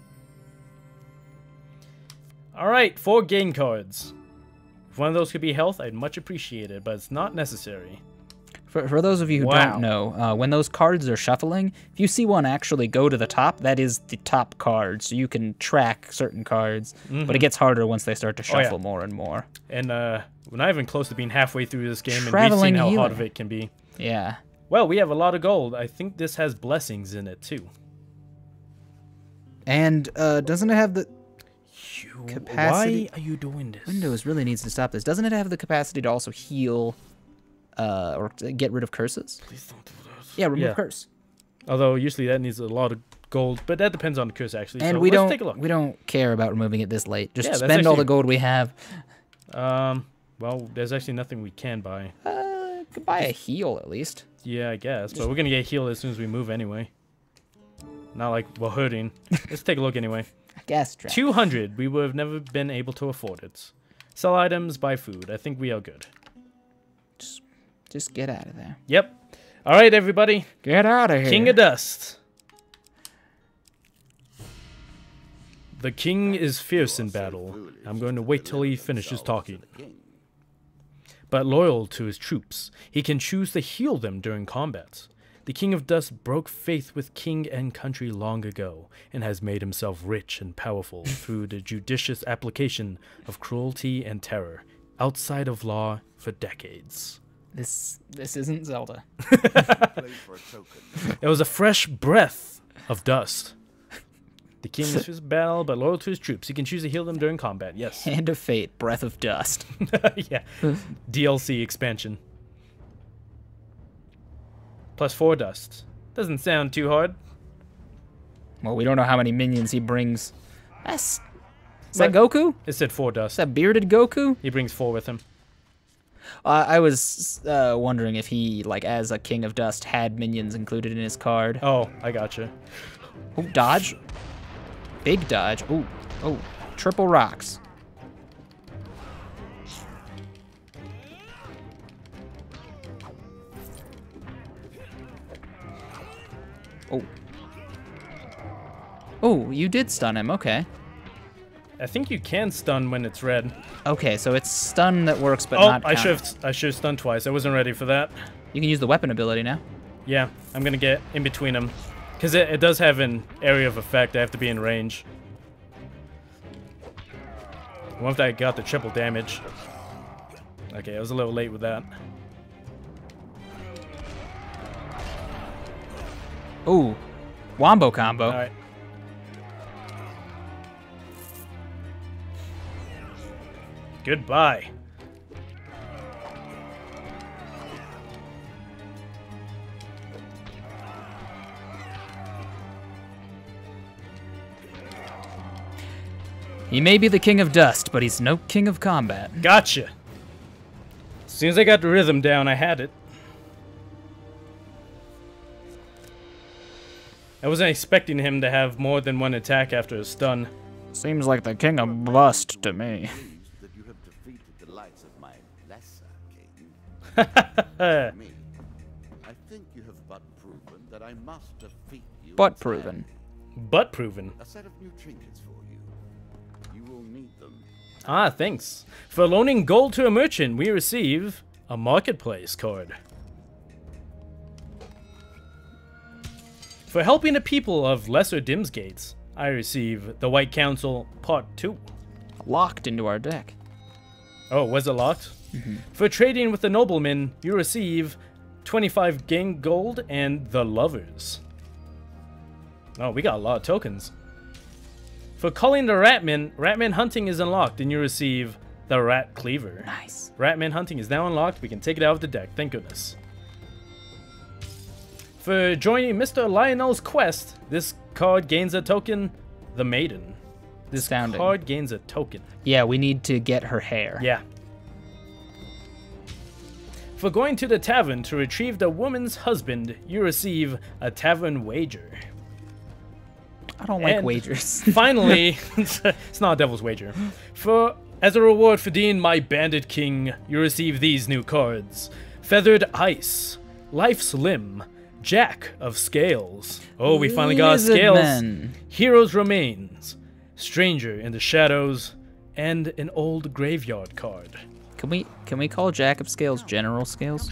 Alright, 4 gain cards. If one of those could be health, I'd much appreciate it, but it's not necessary. For those of you who don't know, when those cards are shuffling, if you see one actually go to the top, that is the top card. So you can track certain cards, but it gets harder once they start to shuffle more and more. And we're not even close to being halfway through this game, and we've Traveling seen how hard healer. of it can be. Yeah. Well, we have a lot of gold. I think this has blessings in it, too. And doesn't it have the capacity? Why are you doing this? Windows really needs to stop this. Doesn't it have the capacity to also heal or to get rid of curses? Please don't do that. Yeah, remove curse. Although usually that needs a lot of gold, but that depends on the curse actually. And so we let's don't take a look. we don't care about removing it this late. Just Yeah, that's spend all actually- the gold we have. Well, there's actually nothing we can buy. Could buy a heal at least. Yeah, I guess, but we're gonna get healed as soon as we move anyway. Not like we're hurting. Let's take a look anyway. Gas trap. 200. We would have never been able to afford it. Sell items, buy food. I think we are good. Just get out of there. Yep. All right, everybody. Get out of here. King of Dust. The king is fierce in battle. I'm going to wait till he finishes talking. But loyal to his troops, he can choose to heal them during combat. The King of Dust broke faith with king and country long ago, and has made himself rich and powerful through the judicious application of cruelty and terror, outside of law for decades. This isn't Zelda. It was a fresh breath of dust. The king is fierce in battle, but loyal to his troops. He can choose to heal them during combat, yes. Hand of Fate, Breath of Dust. Yeah. DLC expansion. Plus 4 dust. Doesn't sound too hard. Well, we don't know how many minions he brings. Is that Goku? It said 4 dust. Is that bearded Goku? He brings 4 with him. I was wondering if he, like, as a King of Dust, had minions included in his card. Oh, I gotcha. Oh, dodge. Big dodge. Oh, oh, triple rocks. Oh. Oh, you did stun him. Okay. I think you can stun when it's red. Okay, so it's stun that works, but oh, not I counter. should have stunned twice. I wasn't ready for that. You can use the weapon ability now. Yeah, I'm gonna get in between them. Because it does have an area of effect. I have to be in range. What if I got the triple damage? Okay, I was a little late with that. Ooh. Wombo combo. Alright. Goodbye. He may be the King of Dust, but he's no King of Combat. Gotcha. As soon as I got the rhythm down, I had it. I wasn't expecting him to have more than one attack after a stun. Seems like the King of Bust to me. That you have defeated the likes of my lesser king. Me, I think you have but proven that I must defeat you. But proven. But proven. A set of new trinkets for you. You will need them. Ah, thanks. For loaning gold to a merchant, we receive a marketplace card. For helping the people of Lesser Dimsgates, I receive the White Council Part 2. Locked into our deck. Oh, was it locked? For trading with the nobleman, you receive 25 game gold, and the Lovers. Oh, we got a lot of tokens. For calling the Ratman hunting is unlocked, and you receive the Rat Cleaver. Nice. Ratman hunting is now unlocked. We can take it out of the deck. Thank goodness. For joining Mr. Lionel's quest, this card gains a token, the Maiden. This card gains a token. Yeah, we need to get her hair. Yeah. For going to the tavern to retrieve the woman's husband, you receive a tavern wager. I don't like wagers. Finally, it's not a devil's wager. As a reward for being my bandit king, you receive these new cards. Feathered Ice, Life's Limb, Jack of Scales. Oh, we finally got a Scales. Man. Hero's Remains, Stranger in the Shadows, and an old graveyard card. Can we call Jack of Scales General Scales?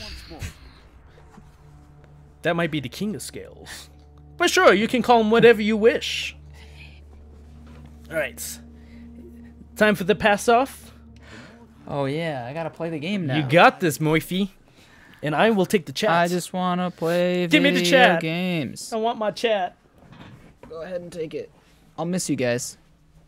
That might be the King of Scales. But sure, you can call him whatever you wish. Alright. Time for the pass-off. Oh yeah, I gotta play the game now. You got this, Morphe. And I will take the chat. I just wanna play Give me the chat. games. I want my chat. Go ahead and take it. I'll miss you guys.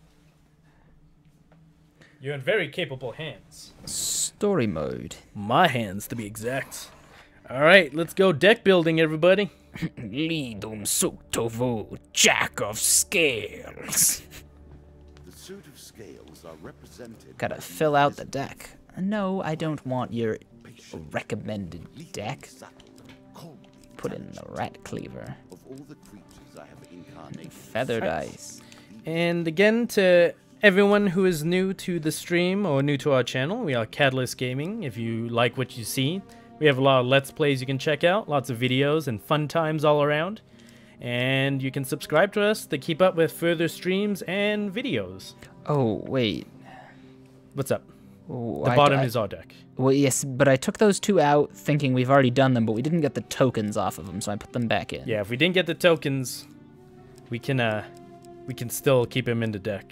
You're in very capable hands. Story mode. My hands, to be exact. Alright, let's go deck building, everybody. Lidum Suktovu, Jack of Scales. The suit of scales are represented. Gotta fill out the deck. No, I don't want your recommended deck. Put in the Rat Cleaver. Of all the creatures I have incarnated. Feathered Ice. And again, to everyone who is new to the stream or new to our channel, we are Catalyst Gaming. If you like what you see, we have a lot of Let's Plays you can check out, lots of videos and fun times all around. And you can subscribe to us to keep up with further streams and videos. Oh, wait. What's up? Oh, The bottom is our deck. Well, yes, but I took those two out thinking we've already done them, but we didn't get the tokens off of them, so I put them back in. Yeah, if we didn't get the tokens, we can still keep him in the deck.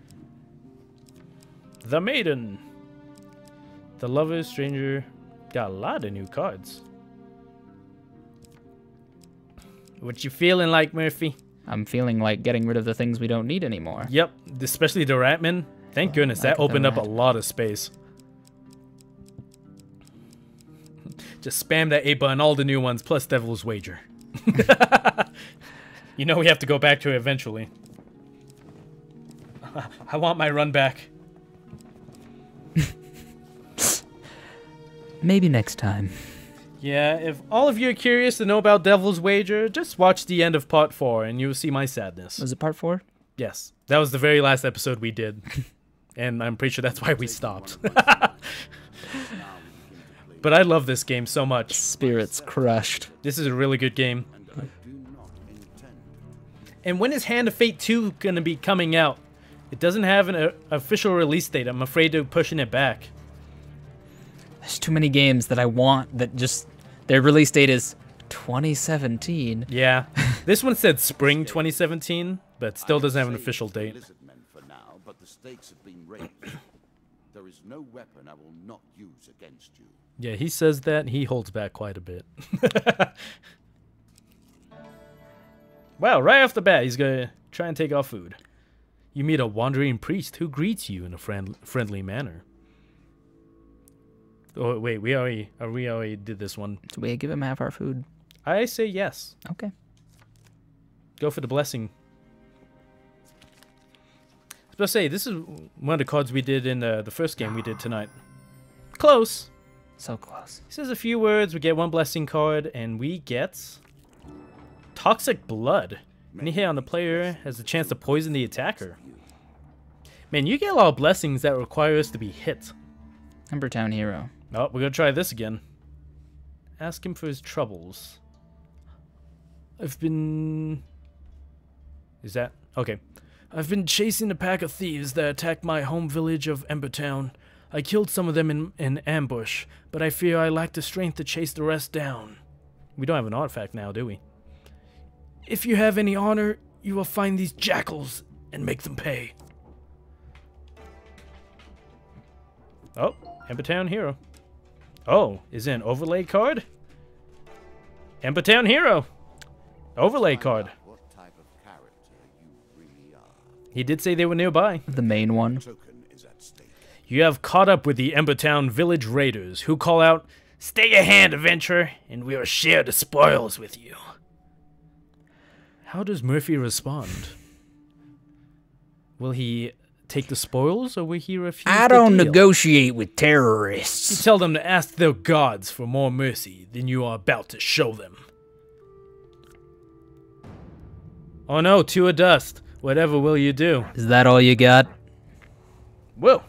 The Maiden. The Lover, Stranger. Got a lot of new cards. What you feeling like, Murphy? I'm feeling like getting rid of the things we don't need anymore. Yep, especially the Ratman. Thank goodness, that opened up a lot of space. Just spam that A button, all the new ones, plus Devil's Wager. You know we have to go back to it eventually. I want my run back. Maybe next time. Yeah, if all of you are curious to know about Devil's Wager, just watch the end of part 4 and you'll see my sadness. Was it part 4? Yes. That was the very last episode we did. And I'm pretty sure that's why we stopped. But I love this game so much. Spirits crushed. This is a really good game. And when is Hand of Fate 2 going to be coming out? It doesn't have an official release date. I'm afraid of pushing it back. There's too many games that I want that just... Their release date is 2017. Yeah. This one said spring 2017, but still doesn't have an official date. For now, but the stakes have been raised. There is no weapon I will not use against you. Yeah, he says that. He holds back quite a bit. Wow, right off the bat, he's going to try and take our food. You meet a wandering priest who greets you in a friendly manner. Oh, wait, we already did this one. Do we give him half our food? I say yes. Okay. Go for the blessing. I was about to say, this is one of the cards we did in the first game we did tonight. Close. So close. He says a few words, we get one blessing card, and we get Toxic Blood. Any hit on the player has a chance to poison the attacker. Man, you get a lot of blessings that require us to be hit. Humbertown Hero. Oh, we're gonna try this again. Ask him for his troubles. I've been... Is that... Okay. I've been chasing a pack of thieves that attacked my home village of Embertown. I killed some of them in ambush, but I fear I lack the strength to chase the rest down. We don't have an artifact now, do we? If you have any honor, you will find these jackals and make them pay. Oh, Embertown Hero. Oh, is it an overlay card? Empertown Hero. Overlay card. What type of character you really are. He did say they were nearby. The main one. Token is at stake. You have caught up with the Embertown Village Raiders, who call out, "Stay your hand, adventurer, and we will share the spoils with you." How does Murphy respond? Will he take the spoils, or will he refuse I the don't deal? negotiate with You terrorists. tell them to ask their gods for more mercy than you are about to show them. Oh no, two of dust. Whatever will you do? Is that all you got? Whoa.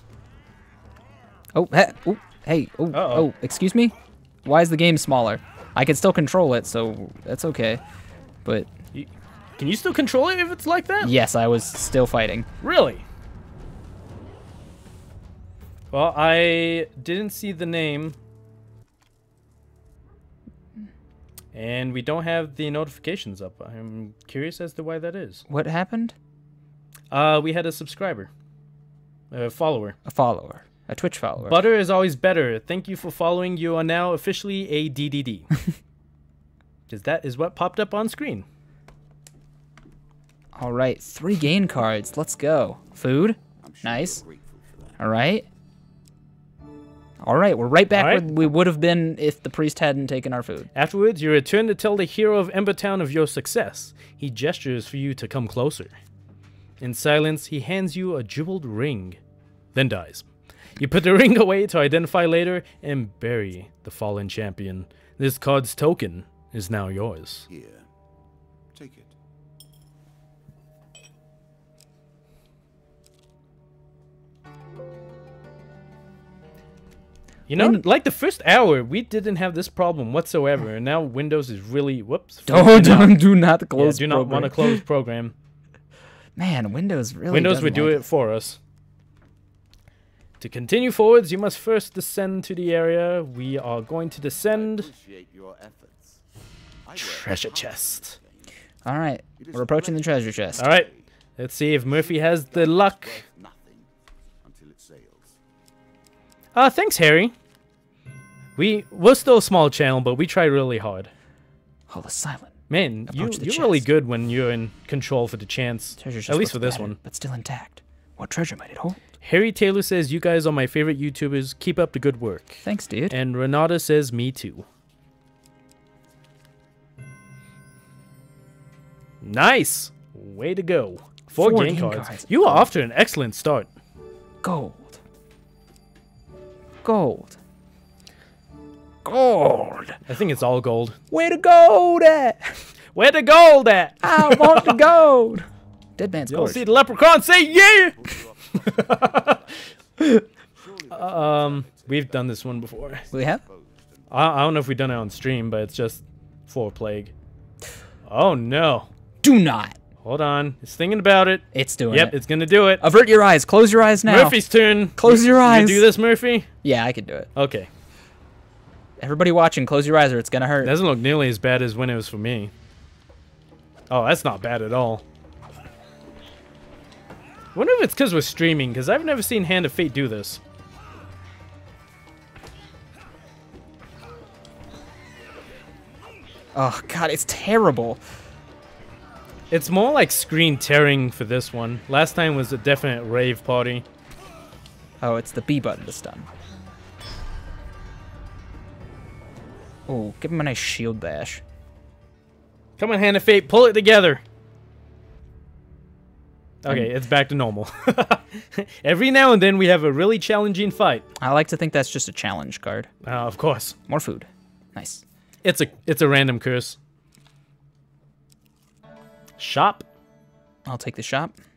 Oh, hey, oh, excuse me? Why is the game smaller? I can still control it, so that's okay. But Can you still control it if it's like that? yes, I was still fighting. Really? Well, I didn't see the name. And we don't have the notifications up. I'm curious as to why that is. What happened? We had a subscriber. A follower. A follower. A Twitch follower. Butter is always better. Thank you for following. You are now officially a DDD. Because that is what popped up on screen. All right, 3 gain cards. Let's go. Food. Nice. All right. All right, we're right back where we would have been if the priest hadn't taken our food. Afterwards, you return to tell the hero of Embertown of your success. He gestures for you to come closer. In silence, he hands you a jeweled ring, then dies. You put the ring away to identify later and bury the fallen champion. This card's token is now yours. Here. Take it. You know, like the first hour, we didn't have this problem whatsoever, and now Windows is really, whoops. Do not close do not want to close program. Man, Windows really Windows would do it for us. To continue forwards, you must first descend to the area. We are going to descend. Appreciate your efforts. Treasure chest. All right, we're approaching the treasure chest. All right, let's see if Murphy has the luck. Nothing until it sails. Thanks, Harry. We're still a small channel, but we try really hard. Hold the silent. Man, you're really good when you're in control for the chance. Treasure chest At least for looks this battered, one. but still intact. What treasure might it hold? Harry Taylor says, "You guys are my favorite YouTubers. Keep up the good work." Thanks, dude. And Renata says, "Me too." Nice. Way to go. 4 game cards. You are off to an excellent start. Gold. Gold. Gold. I think it's all gold. Where the gold at? Where the gold at? I want the gold. Dead man's You'll gorge. see the leprechaun say yeah. We've done this one before. We have? I don't know if we've done it on stream, but it's just for plague. Oh no. Do not. Hold on. It's thinking about it. It's doing it. Yep, it's gonna do it. Avert your eyes. Close your eyes now. Murphy's turn. Close your eyes. You do this, Murphy? Yeah, I can do it. Okay. Everybody watching, close your eyes or it's gonna hurt. Doesn't look nearly as bad as when it was for me. Oh, that's not bad at all. I wonder if it's because we're streaming, because I've never seen Hand of Fate do this. Oh, God, it's terrible. It's more like screen tearing for this one. Last time was a definite rave party. Oh, it's the B button to stun. Oh, give him a nice shield bash. Come on, Hand of Fate, pull it together. Okay, it's back to normal. Every now and then we have a really challenging fight. I like to think that's just a challenge card. Of course. More food. Nice. It's a random curse. Shop. I'll take the shop.